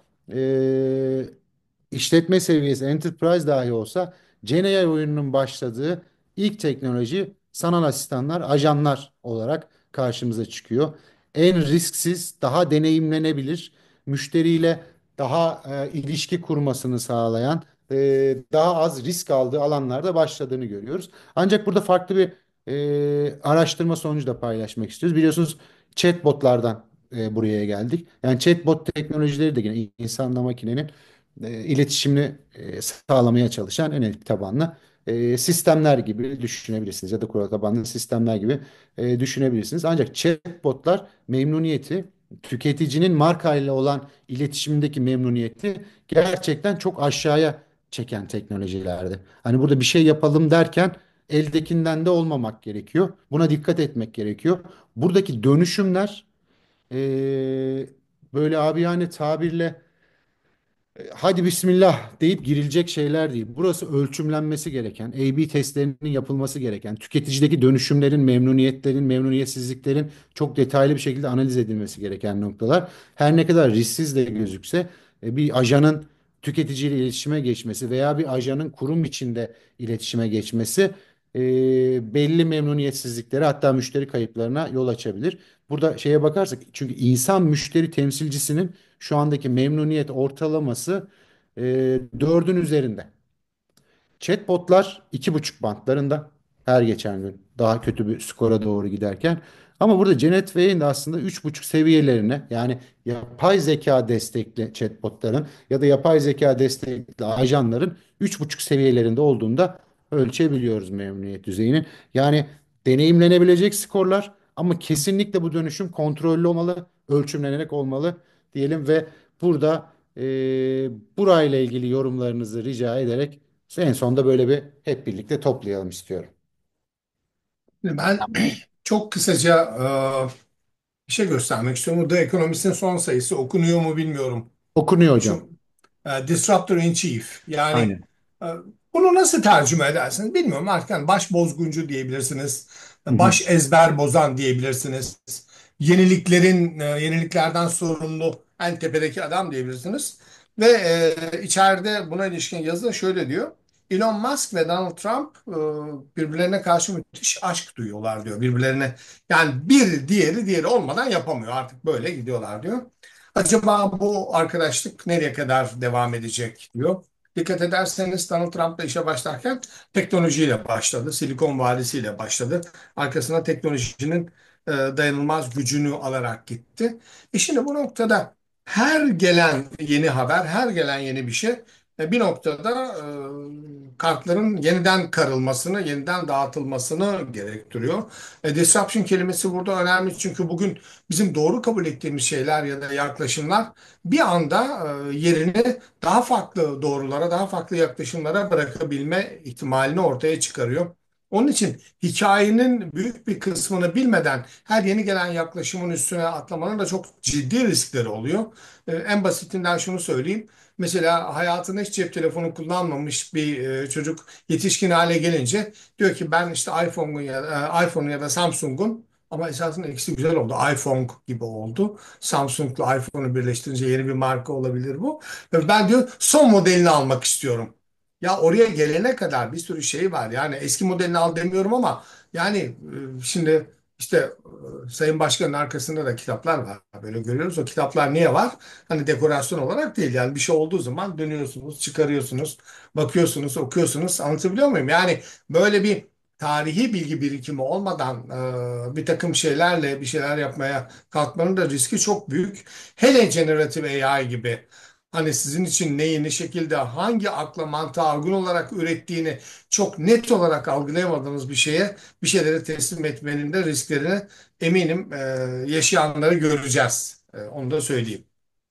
e, işletme seviyesi enterprise dahi olsa GenAI oyununun başladığı ilk teknoloji sanal asistanlar, ajanlar olarak karşımıza çıkıyor. En risksiz, daha deneyimlenebilir, müşteriyle daha e, ilişki kurmasını sağlayan, e, daha az risk aldığı alanlarda başladığını görüyoruz. Ancak burada farklı bir e, araştırma sonucu da paylaşmak istiyoruz. Biliyorsunuz chatbotlardan e, buraya geldik. Yani chatbot teknolojileri de yine insanla makinenin e, iletişimini e, sağlamaya çalışan N L P tabanlı e, sistemler gibi düşünebilirsiniz ya da kural tabanlı sistemler gibi e, düşünebilirsiniz. Ancak chatbotlar memnuniyeti, tüketicinin marka ile olan iletişimindeki memnuniyeti gerçekten çok aşağıya çeken teknolojilerdi. Hani burada bir şey yapalım derken eldekinden de olmamak gerekiyor. Buna dikkat etmek gerekiyor. Buradaki dönüşümler e, böyle abi yani tabirle hadi bismillah deyip girilecek şeyler değil. Burası ölçümlenmesi gereken, A B testlerinin yapılması gereken, tüketicideki dönüşümlerin, memnuniyetlerin, memnuniyetsizliklerin çok detaylı bir şekilde analiz edilmesi gereken noktalar. Her ne kadar risksiz de gözükse e, bir ajanın tüketiciyle iletişime geçmesi veya bir ajanın kurum içinde iletişime geçmesi e, belli memnuniyetsizliklere hatta müşteri kayıplarına yol açabilir. Burada şeye bakarsak çünkü insan müşteri temsilcisinin şu andaki memnuniyet ortalaması e, dördün üzerinde. Chatbotlar iki buçuk bantlarında her geçen gün daha kötü bir skora doğru giderken. Ama burada Genetway'in de aslında üç buçuk seviyelerine yani yapay zeka destekli chatbotların ya da yapay zeka destekli ajanların üç buçuk seviyelerinde olduğunda ölçebiliyoruz memnuniyet düzeyini. Yani deneyimlenebilecek skorlar ama kesinlikle bu dönüşüm kontrollü olmalı, ölçümlenerek olmalı diyelim ve burada e, burayla ilgili yorumlarınızı rica ederek en sonunda böyle bir hep birlikte toplayalım istiyorum. Ben çok kısaca bir şey göstermek istiyorum. Bu da Economist'in son sayısı okunuyor mu bilmiyorum. Okunuyor hocam. Şu e, Disruptor in Chief. Yani Aynen. e, bunu nasıl tercüme edersiniz bilmiyorum. Artık yani baş bozguncu diyebilirsiniz. Hı hı. Baş ezber bozan diyebilirsiniz. Yeniliklerin e, yeniliklerden sorumlu en tepedeki adam diyebilirsiniz. Ve e, içeride buna ilişkin yazıda şöyle diyor. Elon Musk ve Donald Trump e, birbirlerine karşı müthiş aşk duyuyorlar diyor. Birbirlerine yani bir diğeri diğeri olmadan yapamıyor. Artık böyle gidiyorlar diyor. Acaba bu arkadaşlık nereye kadar devam edecek diyor. Dikkat ederseniz Donald Trump'la işe başlarken teknolojiyle başladı. Silikon Vadisi ile başladı. Arkasına teknolojinin e, dayanılmaz gücünü alarak gitti. E şimdi bu noktada her gelen yeni haber, her gelen yeni bir şey e, bir noktada e, kartların yeniden karılmasını, yeniden dağıtılmasını gerektiriyor. E, disruption kelimesi burada önemli çünkü bugün bizim doğru kabul ettiğimiz şeyler ya da yaklaşımlar bir anda e, yerini daha farklı doğrulara, daha farklı yaklaşımlara bırakabilme ihtimalini ortaya çıkarıyor. Onun için hikayenin büyük bir kısmını bilmeden her yeni gelen yaklaşımın üstüne atlamanın da çok ciddi riskleri oluyor. Ee, en basitinden şunu söyleyeyim. Mesela hayatında hiç cep telefonu kullanmamış bir e, çocuk yetişkin hale gelince diyor ki ben işte iPhone'un ya da, iPhone'un ya da Samsung'un ama esasında ikisi güzel oldu. iPhone gibi oldu. Samsung'la iPhone'u birleştirince yeni bir marka olabilir bu. Ve ben diyor son modelini almak istiyorum. Ya oraya gelene kadar bir sürü şey var. Yani eski modelini al demiyorum ama yani e, şimdi işte e, Sayın Başkan'ın arkasında da kitaplar var. Böyle görüyoruz. O kitaplar niye var? Hani dekorasyon olarak değil. Yani bir şey olduğu zaman dönüyorsunuz, çıkarıyorsunuz, bakıyorsunuz, okuyorsunuz. Anlatabiliyor muyum? Yani böyle bir tarihi bilgi birikimi olmadan e, bir takım şeylerle bir şeyler yapmaya kalkmanın da riski çok büyük. Hele generative A I gibi. Hani sizin için neyi ne şekilde hangi akla mantığa uygun olarak ürettiğini çok net olarak algılayamadığınız bir şeye bir şeyleri teslim etmenin de risklerini eminim e, yaşayanları göreceğiz. E, onu da söyleyeyim.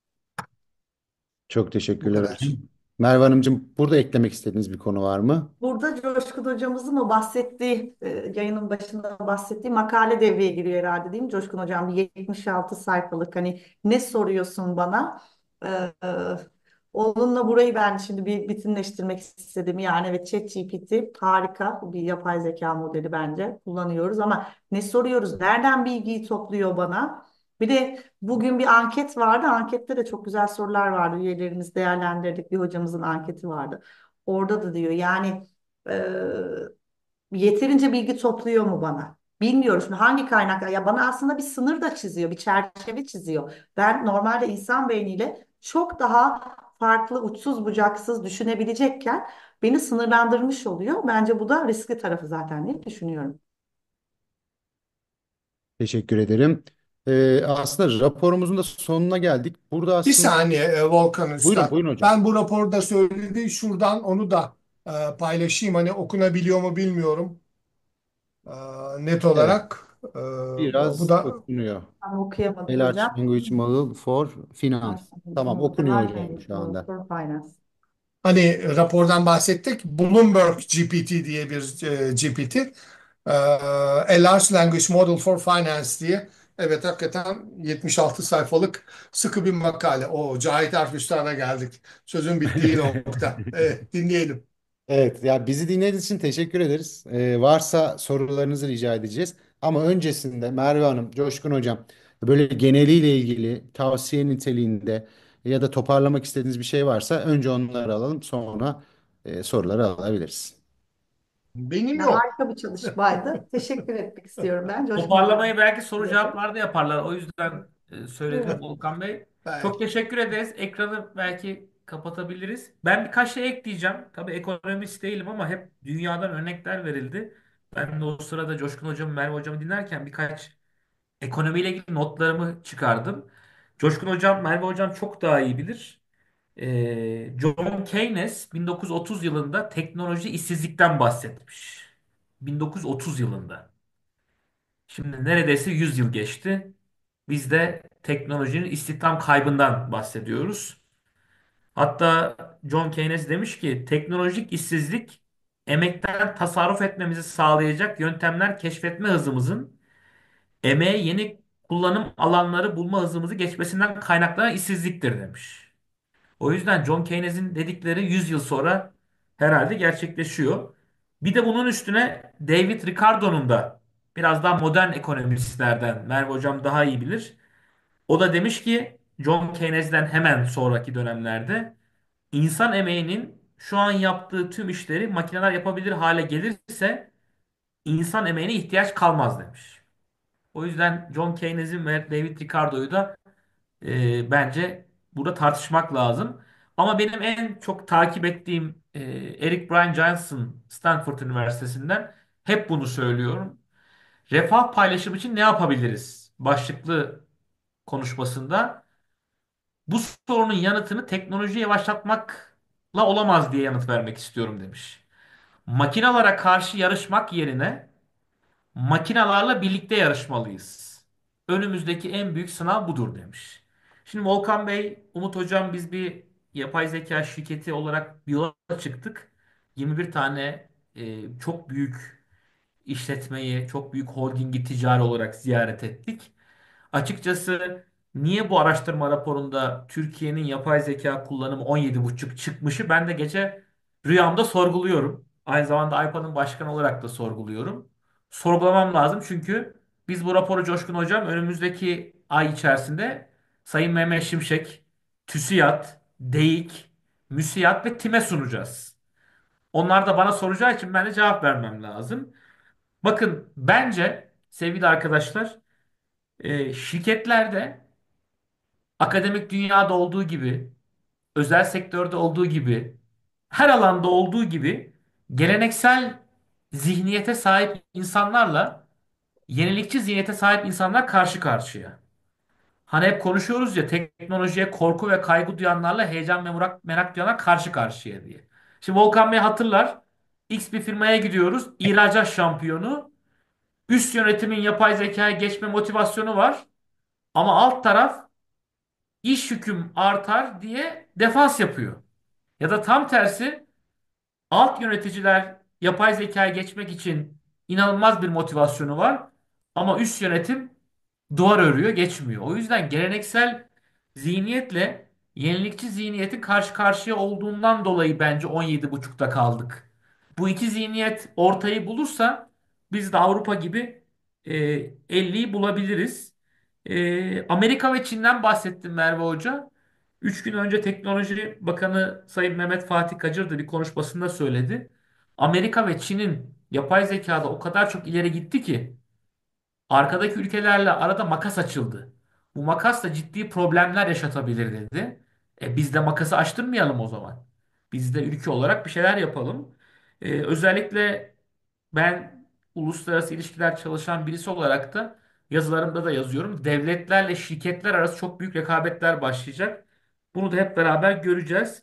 Çok Bu teşekkürler hocam. kadar. Merve Hanımcığım, burada eklemek istediğiniz bir konu var mı? Burada Coşkun hocamızın o bahsettiği, e, yayının başında bahsettiği makale devreye giriyor herhalde değil mi Coşkun hocam? yetmiş altı sayfalık hani ne soruyorsun bana? E, e, Onunla burayı ben şimdi bir bütünleştirmek istedim. Yani evet ChatGPT harika bir yapay zeka modeli bence kullanıyoruz ama ne soruyoruz? Nereden bilgiyi topluyor bana? Bir de bugün bir anket vardı. Ankette de çok güzel sorular vardı. Üyelerimiz değerlendirdik. Bir hocamızın anketi vardı. Orada da diyor yani e, yeterince bilgi topluyor mu bana? Bilmiyorum şimdi hangi kaynak ya bana aslında bir sınır da çiziyor, bir çerçeve çiziyor. Ben normalde insan beyniyle çok daha farklı, uçsuz bucaksız düşünebilecekken beni sınırlandırmış oluyor. Bence bu da riskli tarafı zaten diye düşünüyorum. Teşekkür ederim. Ee, aslında raporumuzun da sonuna geldik. Burada Bir aslında saniye e, Volkan buyurun Üstad. buyurun hocam. Ben bu raporda söylediği şuradan onu da e, paylaşayım. Hani okunabiliyor mu bilmiyorum. E, net Evet, olarak. E, bu biraz da okunuyor. Ben okuyamadım A Large hocam. Language Model for Finance. Tamam, okunuyor Temel hocam şu anda. for finance. hani rapordan bahsettik. Bloomberg G P T diye bir e, G P T. E, A Large Language Model for Finance diye. Evet hakikaten yetmiş altı sayfalık sıkı bir makale. O Cahit Arf Üstad'a geldik. Sözün bittiği nokta. Evet, dinleyelim. Evet, ya bizi dinlediğiniz için teşekkür ederiz. Ee, varsa sorularınızı rica edeceğiz. Ama öncesinde Merve Hanım, Coşkun Hocam böyle geneliyle ilgili tavsiye niteliğinde ya da toparlamak istediğiniz bir şey varsa önce onları alalım, sonra e, soruları alabiliriz. Benim Ya yok. harika bir çalışmaydı. Teşekkür etmek istiyorum ben Coşkun Hocam. Toparlamayı belki soru cevaplarda yaparlar. O yüzden e, söyledim Evet. Volkan Bey. Çok Belki. teşekkür ederiz. Ekranı belki kapatabiliriz. Ben birkaç şey ekleyeceğim. Tabii ekonomist değilim ama hep dünyadan örnekler verildi. Ben de o sırada Coşkun Hocamı, Merve Hocamı dinlerken birkaç ekonomiyle ilgili notlarımı çıkardım. Coşkun Hocam, Merve Hocam çok daha iyi bilir. E, John Keynes bin dokuz yüz otuz yılında teknoloji işsizlikten bahsetmiş. bin dokuz yüz otuz yılında. Şimdi neredeyse yüz yıl geçti. Biz de teknolojinin istihdam kaybından bahsediyoruz. Hatta John Keynes demiş ki teknolojik işsizlik emekten tasarruf etmemizi sağlayacak yöntemler keşfetme hızımızın emeğe yeni kullanım alanları bulma hızımızı geçmesinden kaynaklanan işsizliktir demiş. O yüzden John Keynes'in dedikleri yüz yıl sonra herhalde gerçekleşiyor. Bir de bunun üstüne David Ricardo'nun da biraz daha modern ekonomistlerden Merve Hocam daha iyi bilir. O da demiş ki John Keynes'den hemen sonraki dönemlerde insan emeğinin şu an yaptığı tüm işleri makineler yapabilir hale gelirse insan emeğine ihtiyaç kalmaz demiş. O yüzden John Keynes'in ve David Ricardo'yu da e, bence burada tartışmak lazım. Ama benim en çok takip ettiğim e, Eric Brian Johnson Stanford Üniversitesi'nden hep bunu söylüyorum. refah paylaşımı için ne yapabiliriz? Başlıklı konuşmasında bu sorunun yanıtını teknolojiyi yavaşlatmakla olamaz diye yanıt vermek istiyorum demiş. Makinalara karşı yarışmak yerine makinalarla birlikte yarışmalıyız. Önümüzdeki en büyük sınav budur demiş. Şimdi Volkan Bey, Umut Hocam biz bir yapay zeka şirketi olarak bir yola çıktık. yirmi bir tane e, çok büyük işletmeyi, çok büyük holdingi ticari olarak ziyaret ettik. Açıkçası niye bu araştırma raporunda Türkiye'nin yapay zeka kullanımı on yedi buçuk çıkmışı ben de gece rüyamda sorguluyorum. Aynı zamanda AYPA'nın başkanı olarak da sorguluyorum. Sorgulamam lazım çünkü biz bu raporu Coşkun Hocam önümüzdeki ay içerisinde Sayın Mehmet Şimşek, TÜSİAD, DEİK, MÜSİAD ve TİM'e sunacağız. Onlar da bana soracağı için ben de cevap vermem lazım. Bakın bence sevgili arkadaşlar e, şirketlerde akademik dünyada olduğu gibi, özel sektörde olduğu gibi, her alanda olduğu gibi geleneksel zihniyete sahip insanlarla yenilikçi zihniyete sahip insanlar karşı karşıya. Hani hep konuşuyoruz ya teknolojiye korku ve kaygı duyanlarla heyecan ve merak, merak duyanlar karşı karşıya diye. Şimdi Volkan Bey hatırlar. X bir firmaya gidiyoruz. İhracat şampiyonu. Üst yönetimin yapay zekaya geçme motivasyonu var. Ama alt taraf iş yüküm artar diye defans yapıyor. Ya da tam tersi alt yöneticiler yapay zekaya geçmek için inanılmaz bir motivasyonu var. Ama üst yönetim duvar örüyor, geçmiyor. O yüzden geleneksel zihniyetle yenilikçi zihniyetin karşı karşıya olduğundan dolayı bence on yedi buçukta kaldık. Bu iki zihniyet ortayı bulursa biz de Avrupa gibi e, elliyi bulabiliriz. E, Amerika ve Çin'den bahsettim Merve Hoca. Üç gün önce Teknoloji Bakanı Sayın Mehmet Fatih Kacır da bir konuşmasında söyledi. Amerika ve Çin'in yapay zekada o kadar çok ileri gitti ki arkadaki ülkelerle arada makas açıldı. Bu makas da ciddi problemler yaşatabilir dedi. E, biz de makası açtırmayalım o zaman. Biz de ülke olarak bir şeyler yapalım. E, özellikle ben uluslararası ilişkiler çalışan birisi olarak da yazılarımda da yazıyorum. Devletlerle şirketler arası çok büyük rekabetler başlayacak. Bunu da hep beraber göreceğiz.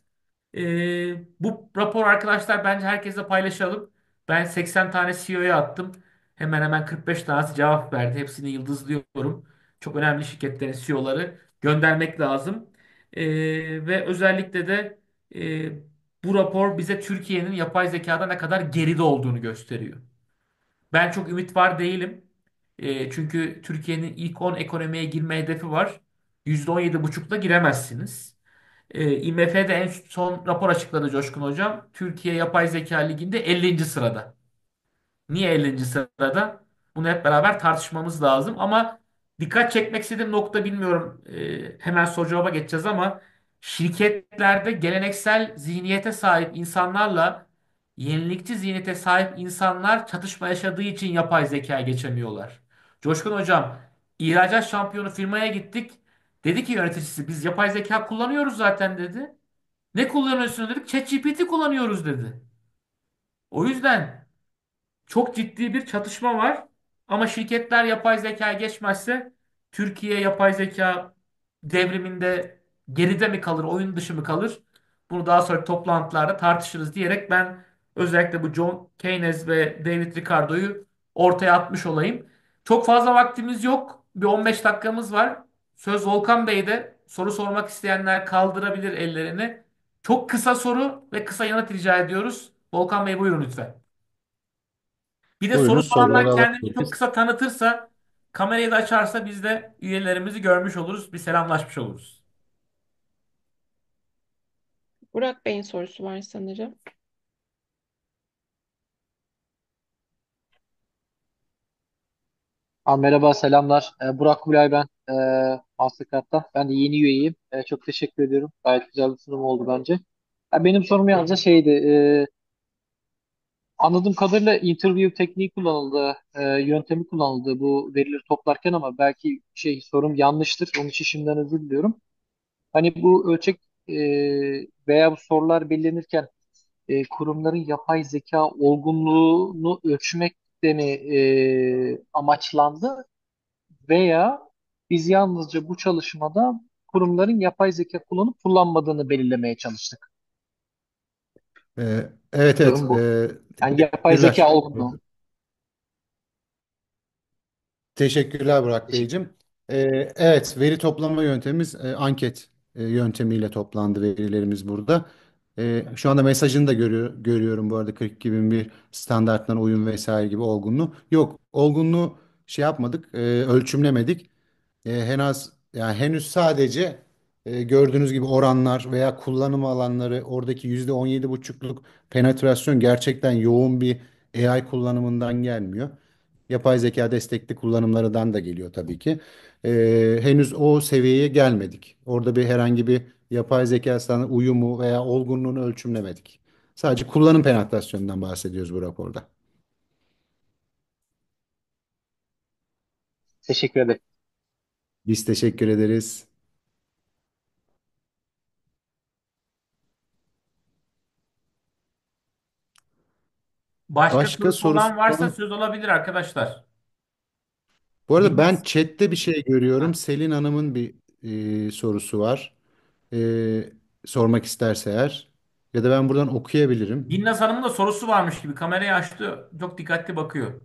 Ee, bu rapor arkadaşlar bence herkesle paylaşalım. Ben seksen tane C E O'ya attım. Hemen hemen kırk beş tanesi cevap verdi. Hepsini yıldızlıyorum. Çok önemli şirketlerin C E O'ları göndermek lazım. Ee, ve özellikle de e, bu rapor bize Türkiye'nin yapay zekada ne kadar geride olduğunu gösteriyor. Ben çok ümit var değilim. E, çünkü Türkiye'nin ilk on ekonomiye girme hedefi var. yüzde on yedi buçukla giremezsiniz. E, I M F'de en son rapor açıkladı Coşkun Hocam. Türkiye Yapay Zeka Ligi'nde ellinci sırada. Niye ellinci sırada? Bunu hep beraber tartışmamız lazım. Ama dikkat çekmek istediğim nokta bilmiyorum. Ee, hemen soru cevaba geçeceğiz ama şirketlerde geleneksel zihniyete sahip insanlarla yenilikçi zihniyete sahip insanlar çatışma yaşadığı için yapay zekaya geçemiyorlar. Coşkun Hocam, ihracat şampiyonu firmaya gittik. Dedi ki yöneticisi biz yapay zeka kullanıyoruz zaten dedi. Ne kullanıyorsunuz dedik. ChatGPT kullanıyoruz dedi. O yüzden çok ciddi bir çatışma var. Ama şirketler yapay zeka geçmezse Türkiye yapay zeka devriminde geride mi kalır, oyun dışı mı kalır? Bunu daha sonra toplantılarda tartışırız diyerek ben özellikle bu John Keynes ve David Ricardo'yu ortaya atmış olayım. Çok fazla vaktimiz yok. Bir on beş dakikamız var. Söz Volkan Bey'de. Soru sormak isteyenler kaldırabilir ellerini. Çok kısa soru ve kısa yanıt rica ediyoruz. Volkan Bey buyurun lütfen. Bir de soru Buyurun soranlar soruları kendini çok alabiliriz. kısa tanıtırsa, kamerayı da açarsa biz de üyelerimizi görmüş oluruz, bir selamlaşmış oluruz. Burak Bey'in sorusu var sanırım. Abi merhaba, selamlar. Ee, Burak Kulay ben, ee, Mastercard'dan. Ben de yeni üyeyim. Ee, çok teşekkür ediyorum. Gayet güzel bir sunum oldu bence. Ya benim sorum yalnızca şeydi. ee, anladığım kadarıyla interview tekniği kullanıldı, ee, yöntemi kullanıldı bu verileri toplarken ama belki şey sorum yanlıştır. Onun için şimdiden özür diliyorum. Hani bu ölçek ee, veya bu sorular belirlenirken ee, kurumların yapay zeka olgunluğunu ölçmek de mi e, amaçlandı veya biz yalnızca bu çalışmada kurumların yapay zeka kullanıp kullanmadığını belirlemeye çalıştık. Ee, evet evet. Sorum bu. Ee, Yani yapay zeka teşekkürler. olgun. Teşekkürler Burak Teşekkür. Beyciğim. Ee, evet, veri toplama yöntemimiz e, anket e, yöntemiyle toplandı verilerimiz burada. Ee, şu anda mesajını da görüyor, görüyorum bu arada kırk iki bin bir standartlarına uyum vesaire gibi olgunluğu. Yok, olgunluğu şey yapmadık, e, ölçümlemedik. E, henüz yani henüz sadece e, gördüğünüz gibi oranlar veya kullanım alanları oradaki yüzde on yedi buçukluk penetrasyon gerçekten yoğun bir A I kullanımından gelmiyor. Yapay zeka destekli kullanımlarından da geliyor tabii ki. E, henüz o seviyeye gelmedik. Orada bir herhangi bir yapay zeka sana uyumu veya olgunluğunu ölçümlemedik. Sadece kullanım penetrasyonundan bahsediyoruz bu raporda. Teşekkür ederim. Biz teşekkür ederiz. Başka Başka sorusu sorusu olan varsa olan. söz alabilir arkadaşlar. Bu arada ben Binnaz. chatte bir şey görüyorum. Ha. Selin Hanım'ın bir e, sorusu var. E, sormak isterse eğer. Ya da ben buradan okuyabilirim. Binnaz Hanım'ın da sorusu varmış gibi. Kamerayı açtı. Çok dikkatli bakıyor.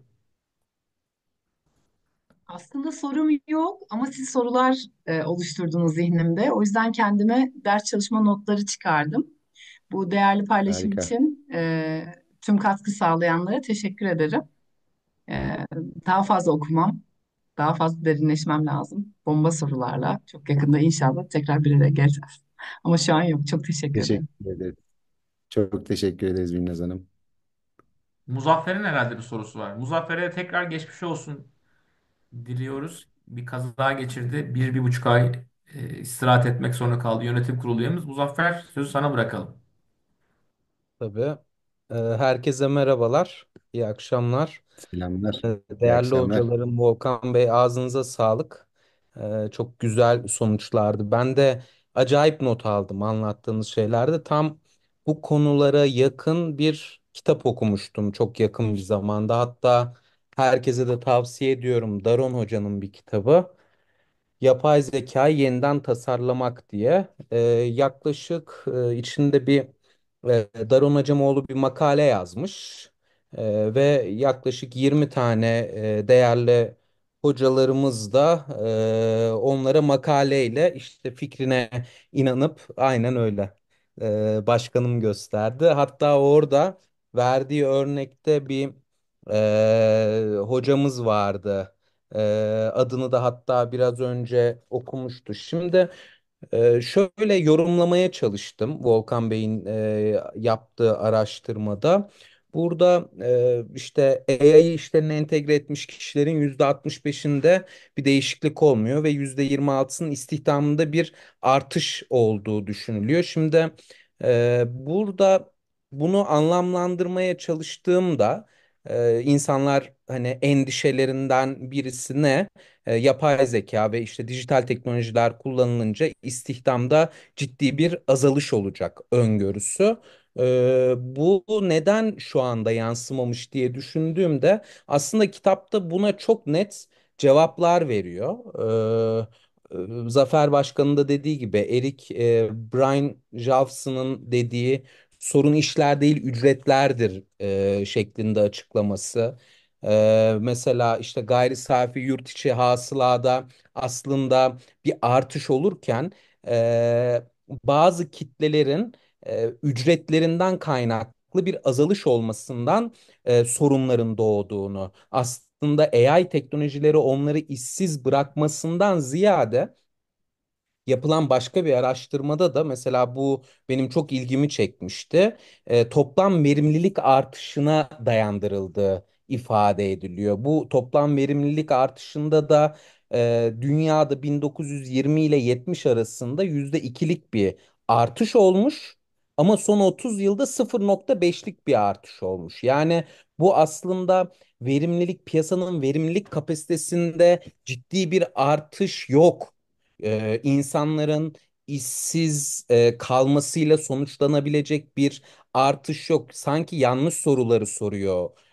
Aslında sorum yok ama siz sorular e, oluşturdunuz zihnimde. O yüzden kendime ders çalışma notları çıkardım. Bu değerli paylaşım Harika. için e, tüm katkı sağlayanlara teşekkür ederim. E, Daha fazla okumam, daha fazla derinleşmem lazım. Bomba sorularla çok yakında inşallah tekrar bir araya geleceğiz. Ama şu an yok. Çok teşekkür ederim. Teşekkür ederiz. Çok teşekkür ederiz Binnaz Hanım. Muzaffer'in herhalde bir sorusu var. Muzaffer'e tekrar geçmiş olsun diliyoruz. Bir kaza geçirdi. Bir, bir buçuk ay e, istirahat etmek zorunda kaldı yönetim kurulu üyemiz. Muzaffer sözü sana bırakalım. Tabii. Ee, Herkese merhabalar, iyi akşamlar. Selamlar. Ee, İyi Değerli akşamlar. hocalarım Volkan Bey ağzınıza sağlık. Ee, Çok güzel sonuçlardı. Ben de acayip not aldım anlattığınız şeylerde. Tam bu konulara yakın bir kitap okumuştum çok yakın bir zamanda. Hatta herkese de tavsiye ediyorum. Daron Hoca'nın bir kitabı. Yapay zekayı yeniden tasarlamak diye e, yaklaşık e, içinde bir e, Daron Acemoğlu bir makale yazmış. E, ve yaklaşık yirmi tane e, değerli hocalarımız da e, onlara makaleyle işte fikrine inanıp aynen öyle e, başkanım gösterdi. Hatta orada verdiği örnekte bir e, hocamız vardı. Ee, Adını da hatta biraz önce okumuştu. Şimdi e, şöyle yorumlamaya çalıştım Volkan Bey'in e, yaptığı araştırmada. Burada e, işte A I'yi işlerine entegre etmiş kişilerin yüzde altmış beşinde bir değişiklik olmuyor ve yüzde yirmi altısının istihdamında bir artış olduğu düşünülüyor. Şimdi e, burada bunu anlamlandırmaya çalıştığımda ee, insanlar hani endişelerinden birisi ne? Ee, yapay zeka ve işte dijital teknolojiler kullanılınca istihdamda ciddi bir azalış olacak öngörüsü. Ee, bu neden şu anda yansımamış diye düşündüğümde aslında kitapta buna çok net cevaplar veriyor. Ee, e, Zafer Başkan'ın da dediği gibi Eric e, Brian Jacobson'ın dediği sorun işler değil ücretlerdir e, şeklinde açıklaması. E, mesela işte gayri safi yurt içi hasılada aslında bir artış olurken e, bazı kitlelerin e, ücretlerinden kaynaklı bir azalış olmasından e, sorunların doğduğunu, aslında A I teknolojileri onları işsiz bırakmasından ziyade yapılan başka bir araştırmada da mesela bu benim çok ilgimi çekmişti. E, toplam verimlilik artışına dayandırıldığı ifade ediliyor. Bu toplam verimlilik artışında da e, dünyada bin dokuz yüz yirmi ile yetmiş arasında yüzde ikilik bir artış olmuş. Ama son otuz yılda sıfır nokta beşlik bir artış olmuş. Yani bu aslında verimlilik piyasanın verimlilik kapasitesinde ciddi bir artış yok. Ee, insanların işsiz e, kalmasıyla sonuçlanabilecek bir artış yok. Sanki yanlış soruları soruyor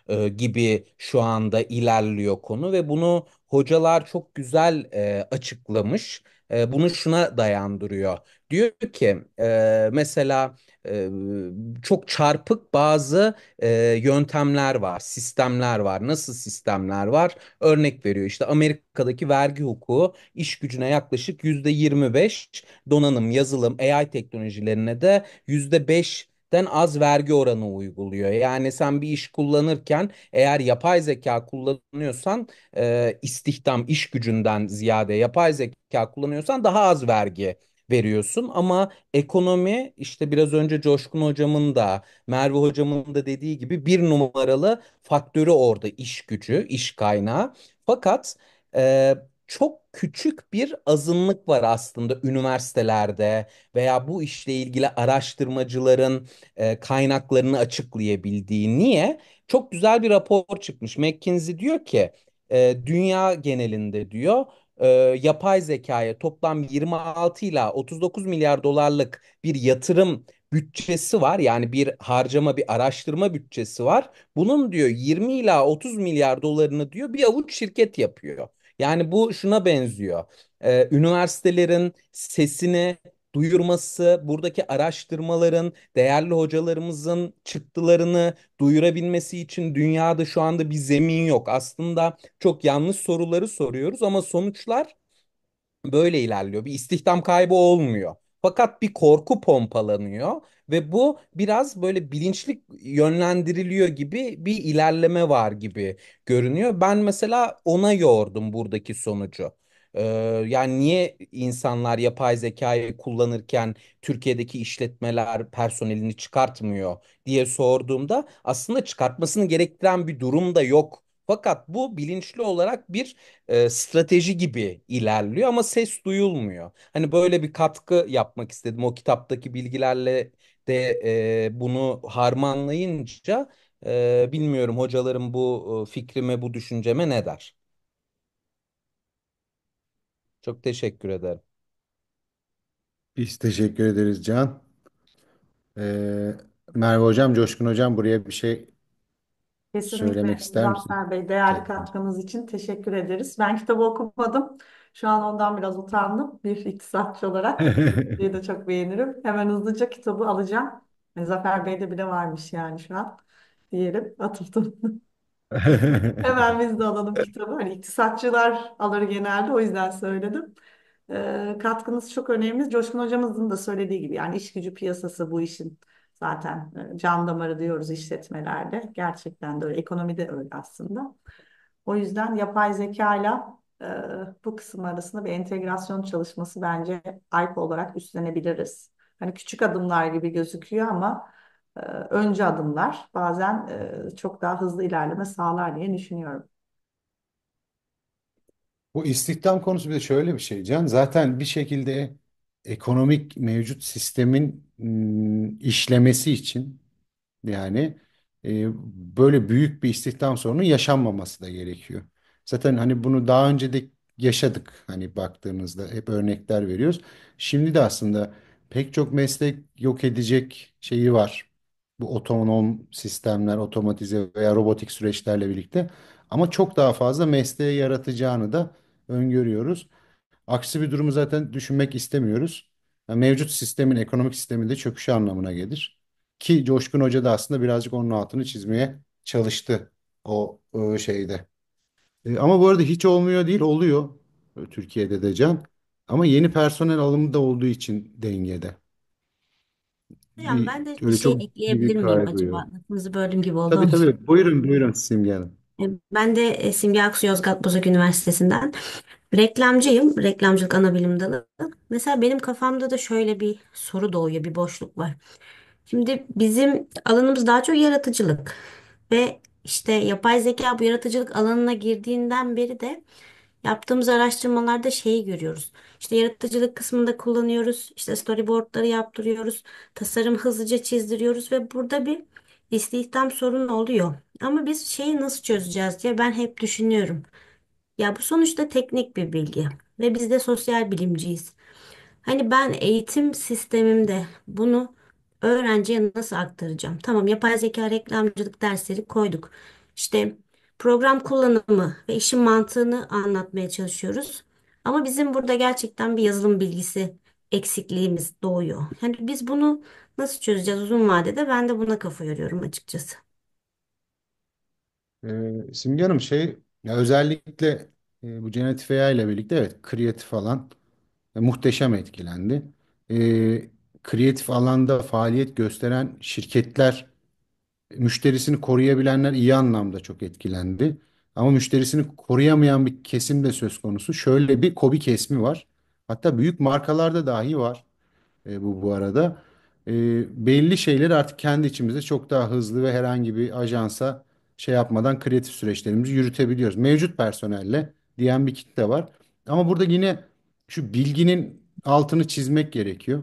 e, gibi şu anda ilerliyor konu ve bunu hocalar çok güzel e, açıklamış. E, bunu şuna dayandırıyor. Diyor ki e, mesela e, çok çarpık bazı e, yöntemler var, sistemler var. Nasıl sistemler var? Örnek veriyor. İşte Amerika'daki vergi hukuku iş gücüne yaklaşık yüzde yirmi beş, donanım, yazılım, A I teknolojilerine de yüzde beşten az vergi oranı uyguluyor. Yani sen bir iş kullanırken eğer yapay zeka kullanıyorsan e, istihdam iş gücünden ziyade yapay zeka kullanıyorsan daha az vergi veriyorsun. Ama ekonomi işte biraz önce Coşkun hocamın da Merve hocamın da dediği gibi bir numaralı faktörü orada iş gücü, iş kaynağı. Fakat e, çok küçük bir azınlık var aslında üniversitelerde veya bu işle ilgili araştırmacıların e, kaynaklarını açıklayabildiği. Niye? Çok güzel bir rapor çıkmış. McKinsey diyor ki e, dünya genelinde diyor e, yapay zekaya toplam yirmi altı ila otuz dokuz milyar dolarlık bir yatırım bütçesi var. Yani bir harcama, bir araştırma bütçesi var. Bunun diyor yirmi ila otuz milyar dolarını diyor bir avuç şirket yapıyor. Yani bu şuna benziyor. Ee, üniversitelerin sesini duyurması, buradaki araştırmaların, değerli hocalarımızın çıktılarını duyurabilmesi için dünyada şu anda bir zemin yok. Aslında çok yanlış soruları soruyoruz ama sonuçlar böyle ilerliyor. Bir istihdam kaybı olmuyor. Fakat bir korku pompalanıyor ve bu biraz böyle bilinçli yönlendiriliyor gibi bir ilerleme var gibi görünüyor. Ben mesela ona yordum buradaki sonucu. Ee, Yani niye insanlar yapay zekayı kullanırken Türkiye'deki işletmeler personelini çıkartmıyor diye sorduğumda aslında çıkartmasını gerektiren bir durum da yok. Fakat bu bilinçli olarak bir e, strateji gibi ilerliyor ama ses duyulmuyor. Hani böyle bir katkı yapmak istedim. O kitaptaki bilgilerle de e, bunu harmanlayınca e, bilmiyorum hocalarım bu e, fikrime, bu düşünceme ne der? Çok teşekkür ederim. Biz teşekkür ederiz Can. Ee, Merve Hocam, Coşkun Hocam buraya bir şey söylemek Kesinlikle ister misin? Muzaffer Bey, değerli Tabii. katkınız için teşekkür ederiz. Ben kitabı okumadım. Şu an ondan biraz utandım bir iktisatçı olarak. Diye de çok beğenirim. Hemen hızlıca kitabı alacağım. E, Zafer Bey'de bile varmış yani şu an. Diyelim atıldım. Hemen biz de alalım kitabı. Hani iktisatçılar alır genelde, o yüzden söyledim. Ee, katkınız çok önemli. Coşkun hocamızın da söylediği gibi yani iş gücü piyasası bu işin zaten e, can damarı diyoruz işletmelerde. Gerçekten de öyle. Ekonomide öyle aslında. O yüzden yapay zeka ile e, bu kısım arasında bir entegrasyon çalışması bence A Y P olarak üstlenebiliriz. Hani küçük adımlar gibi gözüküyor ama e, önce adımlar bazen e, çok daha hızlı ilerleme sağlar diye düşünüyorum. Bu istihdam konusu bir de şöyle bir şey Can. Zaten bir şekilde ekonomik mevcut sistemin mm, işlemesi için yani e, böyle büyük bir istihdam sorunu yaşanmaması da gerekiyor. Zaten hani bunu daha önce de yaşadık. Hani baktığımızda hep örnekler veriyoruz. Şimdi de aslında pek çok meslek yok edecek şeyi var. Bu otonom sistemler, otomatize veya robotik süreçlerle birlikte. Ama çok daha fazla mesleği yaratacağını da öngörüyoruz. Aksi bir durumu zaten düşünmek istemiyoruz. Yani mevcut sistemin, ekonomik sistemin de çöküşü anlamına gelir. Ki Coşkun Hoca da aslında birazcık onun altını çizmeye çalıştı o, o şeyde. E, ama bu arada hiç olmuyor değil, oluyor e, Türkiye'de de Can. Ama yeni personel alımı da olduğu için dengede. Yani Bir, ben de bir öyle şey çok ciddi bir ekleyebilir miyim kaygı acaba? yok. Lafınızı böldüğüm gibi oldu Tabii onun için. tabii. Buyurun buyurun Simge Hanım. E, Ben de e, Simge Aksu Yozgat Bozok Üniversitesi'nden reklamcıyım. Reklamcılık ana bilim dalı. Mesela benim kafamda da şöyle bir soru doğuyor, bir boşluk var. Şimdi bizim alanımız daha çok yaratıcılık ve işte yapay zeka bu yaratıcılık alanına girdiğinden beri de yaptığımız araştırmalarda şeyi görüyoruz. İşte yaratıcılık kısmında kullanıyoruz. İşte storyboardları yaptırıyoruz. Tasarım hızlıca çizdiriyoruz ve burada bir istihdam sorunu oluyor. Ama biz şeyi nasıl çözeceğiz diye ben hep düşünüyorum. Ya bu sonuçta teknik bir bilgi ve biz de sosyal bilimciyiz. Hani ben eğitim sistemimde bunu öğrenciye nasıl aktaracağım? Tamam, yapay zeka reklamcılık dersleri koyduk. İşte program kullanımı ve işin mantığını anlatmaya çalışıyoruz. Ama bizim burada gerçekten bir yazılım bilgisi eksikliğimiz doğuyor. Yani biz bunu nasıl çözeceğiz uzun vadede? Ben de buna kafa yoruyorum açıkçası. Ee, Simge Hanım şey ya özellikle e, bu generatif A I ile birlikte evet kreatif alan e, muhteşem etkilendi. Ee, Kreatif alanda faaliyet gösteren şirketler, müşterisini koruyabilenler iyi anlamda çok etkilendi. Ama müşterisini koruyamayan bir kesim de söz konusu. Şöyle bir KOBİ kesimi var. Hatta büyük markalarda dahi var. E, bu bu arada. E, Belli şeyleri artık kendi içimizde çok daha hızlı ve herhangi bir ajansa şey yapmadan kreatif süreçlerimizi yürütebiliyoruz. Mevcut personelle diyen bir kitle var. Ama burada yine şu bilginin altını çizmek gerekiyor.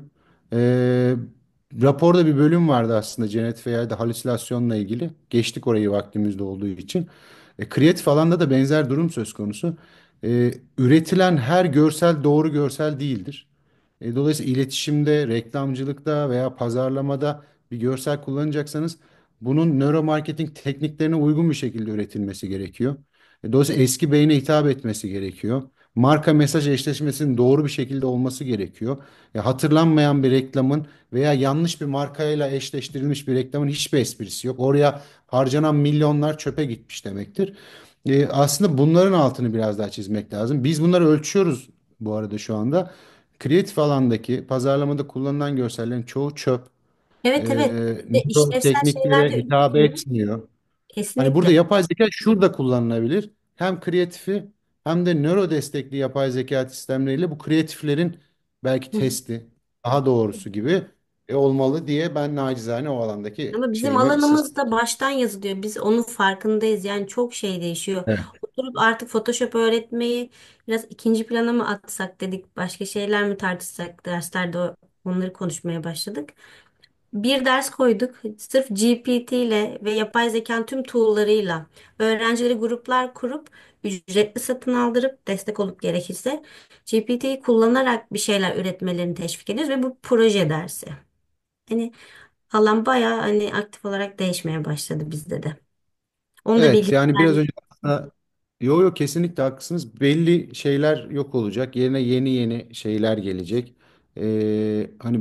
E, Raporda bir bölüm vardı aslında generatif A I'de halüsinasyonla ilgili. Geçtik orayı vaktimizde olduğu için. E, kreatif alanda da benzer durum söz konusu. E, üretilen her görsel doğru görsel değildir. E, dolayısıyla iletişimde, reklamcılıkta veya pazarlamada bir görsel kullanacaksanız bunun nöromarketing tekniklerine uygun bir şekilde üretilmesi gerekiyor. E, dolayısıyla eski beyne hitap etmesi gerekiyor. Marka mesaj eşleşmesinin doğru bir şekilde olması gerekiyor. E, hatırlanmayan bir reklamın veya yanlış bir markayla eşleştirilmiş bir reklamın hiçbir esprisi yok. Oraya harcanan milyonlar çöpe gitmiş demektir. E, aslında bunların altını biraz daha çizmek lazım. Biz bunları ölçüyoruz bu arada şu anda. Kreatif alandaki pazarlamada kullanılan görsellerin çoğu çöp. Evet, E, evet. Ve nöro işlevsel şeyler tekniklere de hitap üretiliyor. etmiyor. Hani burada Kesinlikle. yapay zeka şurada kullanılabilir. Hem kreatifi hem de nöro destekli yapay zeka sistemleriyle bu kreatiflerin belki Hı hı. testi daha doğrusu gibi e, olmalı diye ben nacizane o alandaki Ama bizim şeyimi size. alanımızda baştan yazılıyor. Biz onun farkındayız. Yani çok şey değişiyor. Oturup artık Photoshop öğretmeyi biraz ikinci plana mı atsak dedik. Başka şeyler mi tartışsak derslerde o- onları konuşmaya başladık. Bir ders koyduk. Sırf G P T ile ve yapay zekanın tüm tool'larıyla öğrencileri gruplar kurup ücretli satın aldırıp destek olup gerekirse G P T'yi kullanarak bir şeyler üretmelerini teşvik ediyoruz ve bu proje dersi. Hani alan bayağı hani aktif olarak değişmeye başladı bizde de. Onu da Evet bilgi yani biraz vermiş. önce aslında yo yo kesinlikle haklısınız. Belli şeyler yok olacak. Yerine yeni yeni şeyler gelecek. Ee, hani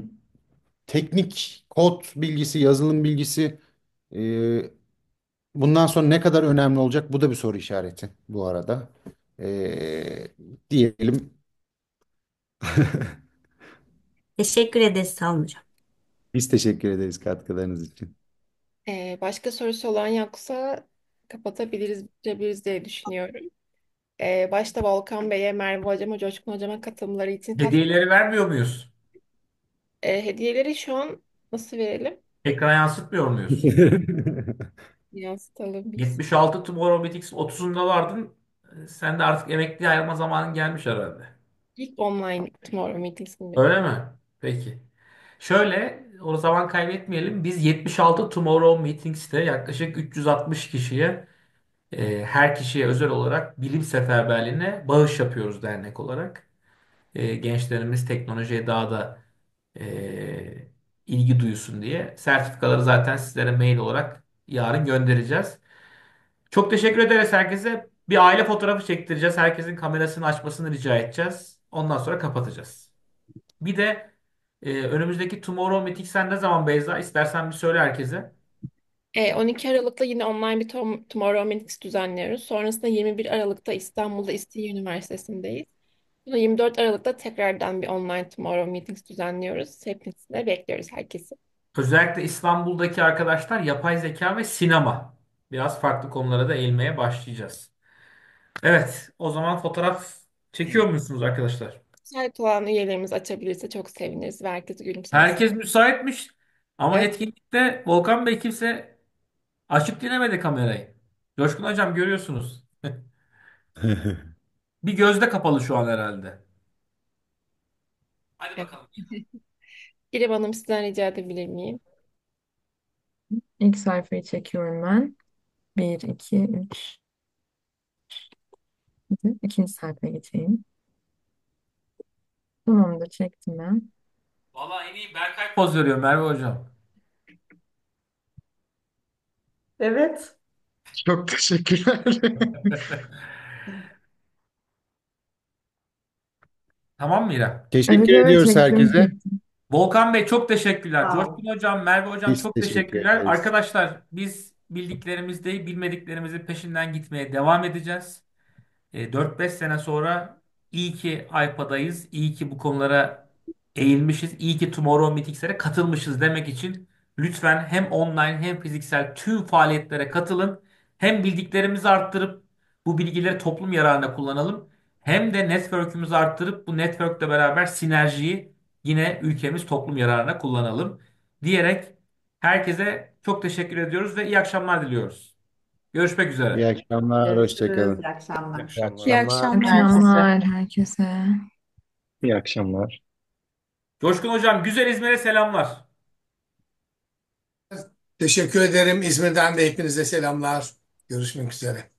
teknik kod bilgisi, yazılım bilgisi e, bundan sonra ne kadar önemli olacak? Bu da bir soru işareti bu arada. Ee, Diyelim. Teşekkür ederiz, sağ olun hocam. Biz teşekkür ederiz katkılarınız için. Ee, başka sorusu olan yoksa kapatabiliriz, bitirebiliriz diye düşünüyorum. Ee, başta Volkan Bey'e, Merve Hocam'a, Coşkun Hocam'a katılımları için kas Hediyeleri vermiyor muyuz? Ee, hediyeleri şu an nasıl verelim? Ekran yansıtmıyor muyuz? Yansıtalım biz. yetmiş altı Tomorrow X otuzunda vardın. Sen de artık emekli ayrılma zamanın gelmiş herhalde. İlk online Tomorrow Meetings'inde. Öyle mi? Peki. Şöyle o zaman kaybetmeyelim. Biz yetmiş altı Tomorrow Meetings'te yaklaşık üç yüz altmış kişiye e, her kişiye özel olarak bilim seferberliğine bağış yapıyoruz dernek olarak. E, gençlerimiz teknolojiye daha da e, ilgi duysun diye. Sertifikaları zaten sizlere mail olarak yarın göndereceğiz. Çok teşekkür ederiz herkese. Bir aile fotoğrafı çektireceğiz. Herkesin kamerasını açmasını rica edeceğiz. Ondan sonra kapatacağız. Bir de e, önümüzdeki Tomorrow Meeting sen ne zaman Beyza? İstersen bir söyle herkese. Ee, on iki Aralık'ta yine online bir Tom- Tomorrow Meetings düzenliyoruz. Sonrasında yirmi bir Aralık'ta İstanbul'da İstinye Üniversitesi'ndeyiz. Sonra yirmi dört Aralık'ta tekrardan bir online Tomorrow Meetings düzenliyoruz. Hepinizi de bekliyoruz herkesi. Özellikle İstanbul'daki arkadaşlar yapay zeka ve sinema. Biraz farklı konulara da eğilmeye başlayacağız. Evet, o zaman fotoğraf çekiyor musunuz arkadaşlar? Müsait olan üyelerimiz açabilirse çok seviniriz ve herkes gülümsersin. Herkes müsaitmiş. Ama Evet, etkinlikte Volkan Bey kimse açık dinlemedi kamerayı. Coşkun Hocam görüyorsunuz. Bir gözde kapalı şu an herhalde. Hadi evet. bakalım. İrem Hanım sizden rica edebilir miyim? İlk sayfayı çekiyorum ben. Bir, iki, üç. Hadi ikinci sayfaya geçeyim. Tamamdır, çektim ben. Vallahi en iyi Berkay poz veriyor Merve Hocam. Evet. Çok teşekkürler. Tamam mı İrem? Evet, Teşekkür evet, ediyoruz renklerini herkese. çektim. Volkan Bey çok teşekkürler. Sağ Coşkun olun. Hocam, Merve Hocam Biz çok teşekkür teşekkürler. ederiz. Arkadaşlar biz bildiklerimizde bilmediklerimizin peşinden gitmeye devam edeceğiz. E, dört beş sene sonra iyi ki iPad'ayız. İyi ki bu konulara eğilmişiz. İyi ki Tomorrow Meetings'lere katılmışız demek için lütfen hem online hem fiziksel tüm faaliyetlere katılın. Hem bildiklerimizi arttırıp bu bilgileri toplum yararına kullanalım. Hem de network'ümüzü arttırıp bu network'le beraber sinerjiyi yine ülkemiz toplum yararına kullanalım diyerek herkese çok teşekkür ediyoruz ve iyi akşamlar diliyoruz. Görüşmek İyi üzere. akşamlar, Görüşürüz. hoşça İyi İyi akşamlar. İyi akşamlar. İyi akşamlar. akşamlar. Herkese. Akşamlar herkese. İyi akşamlar. Coşkun Hocam, güzel İzmir'e selamlar. Teşekkür ederim. İzmir'den de hepinize selamlar. Görüşmek üzere.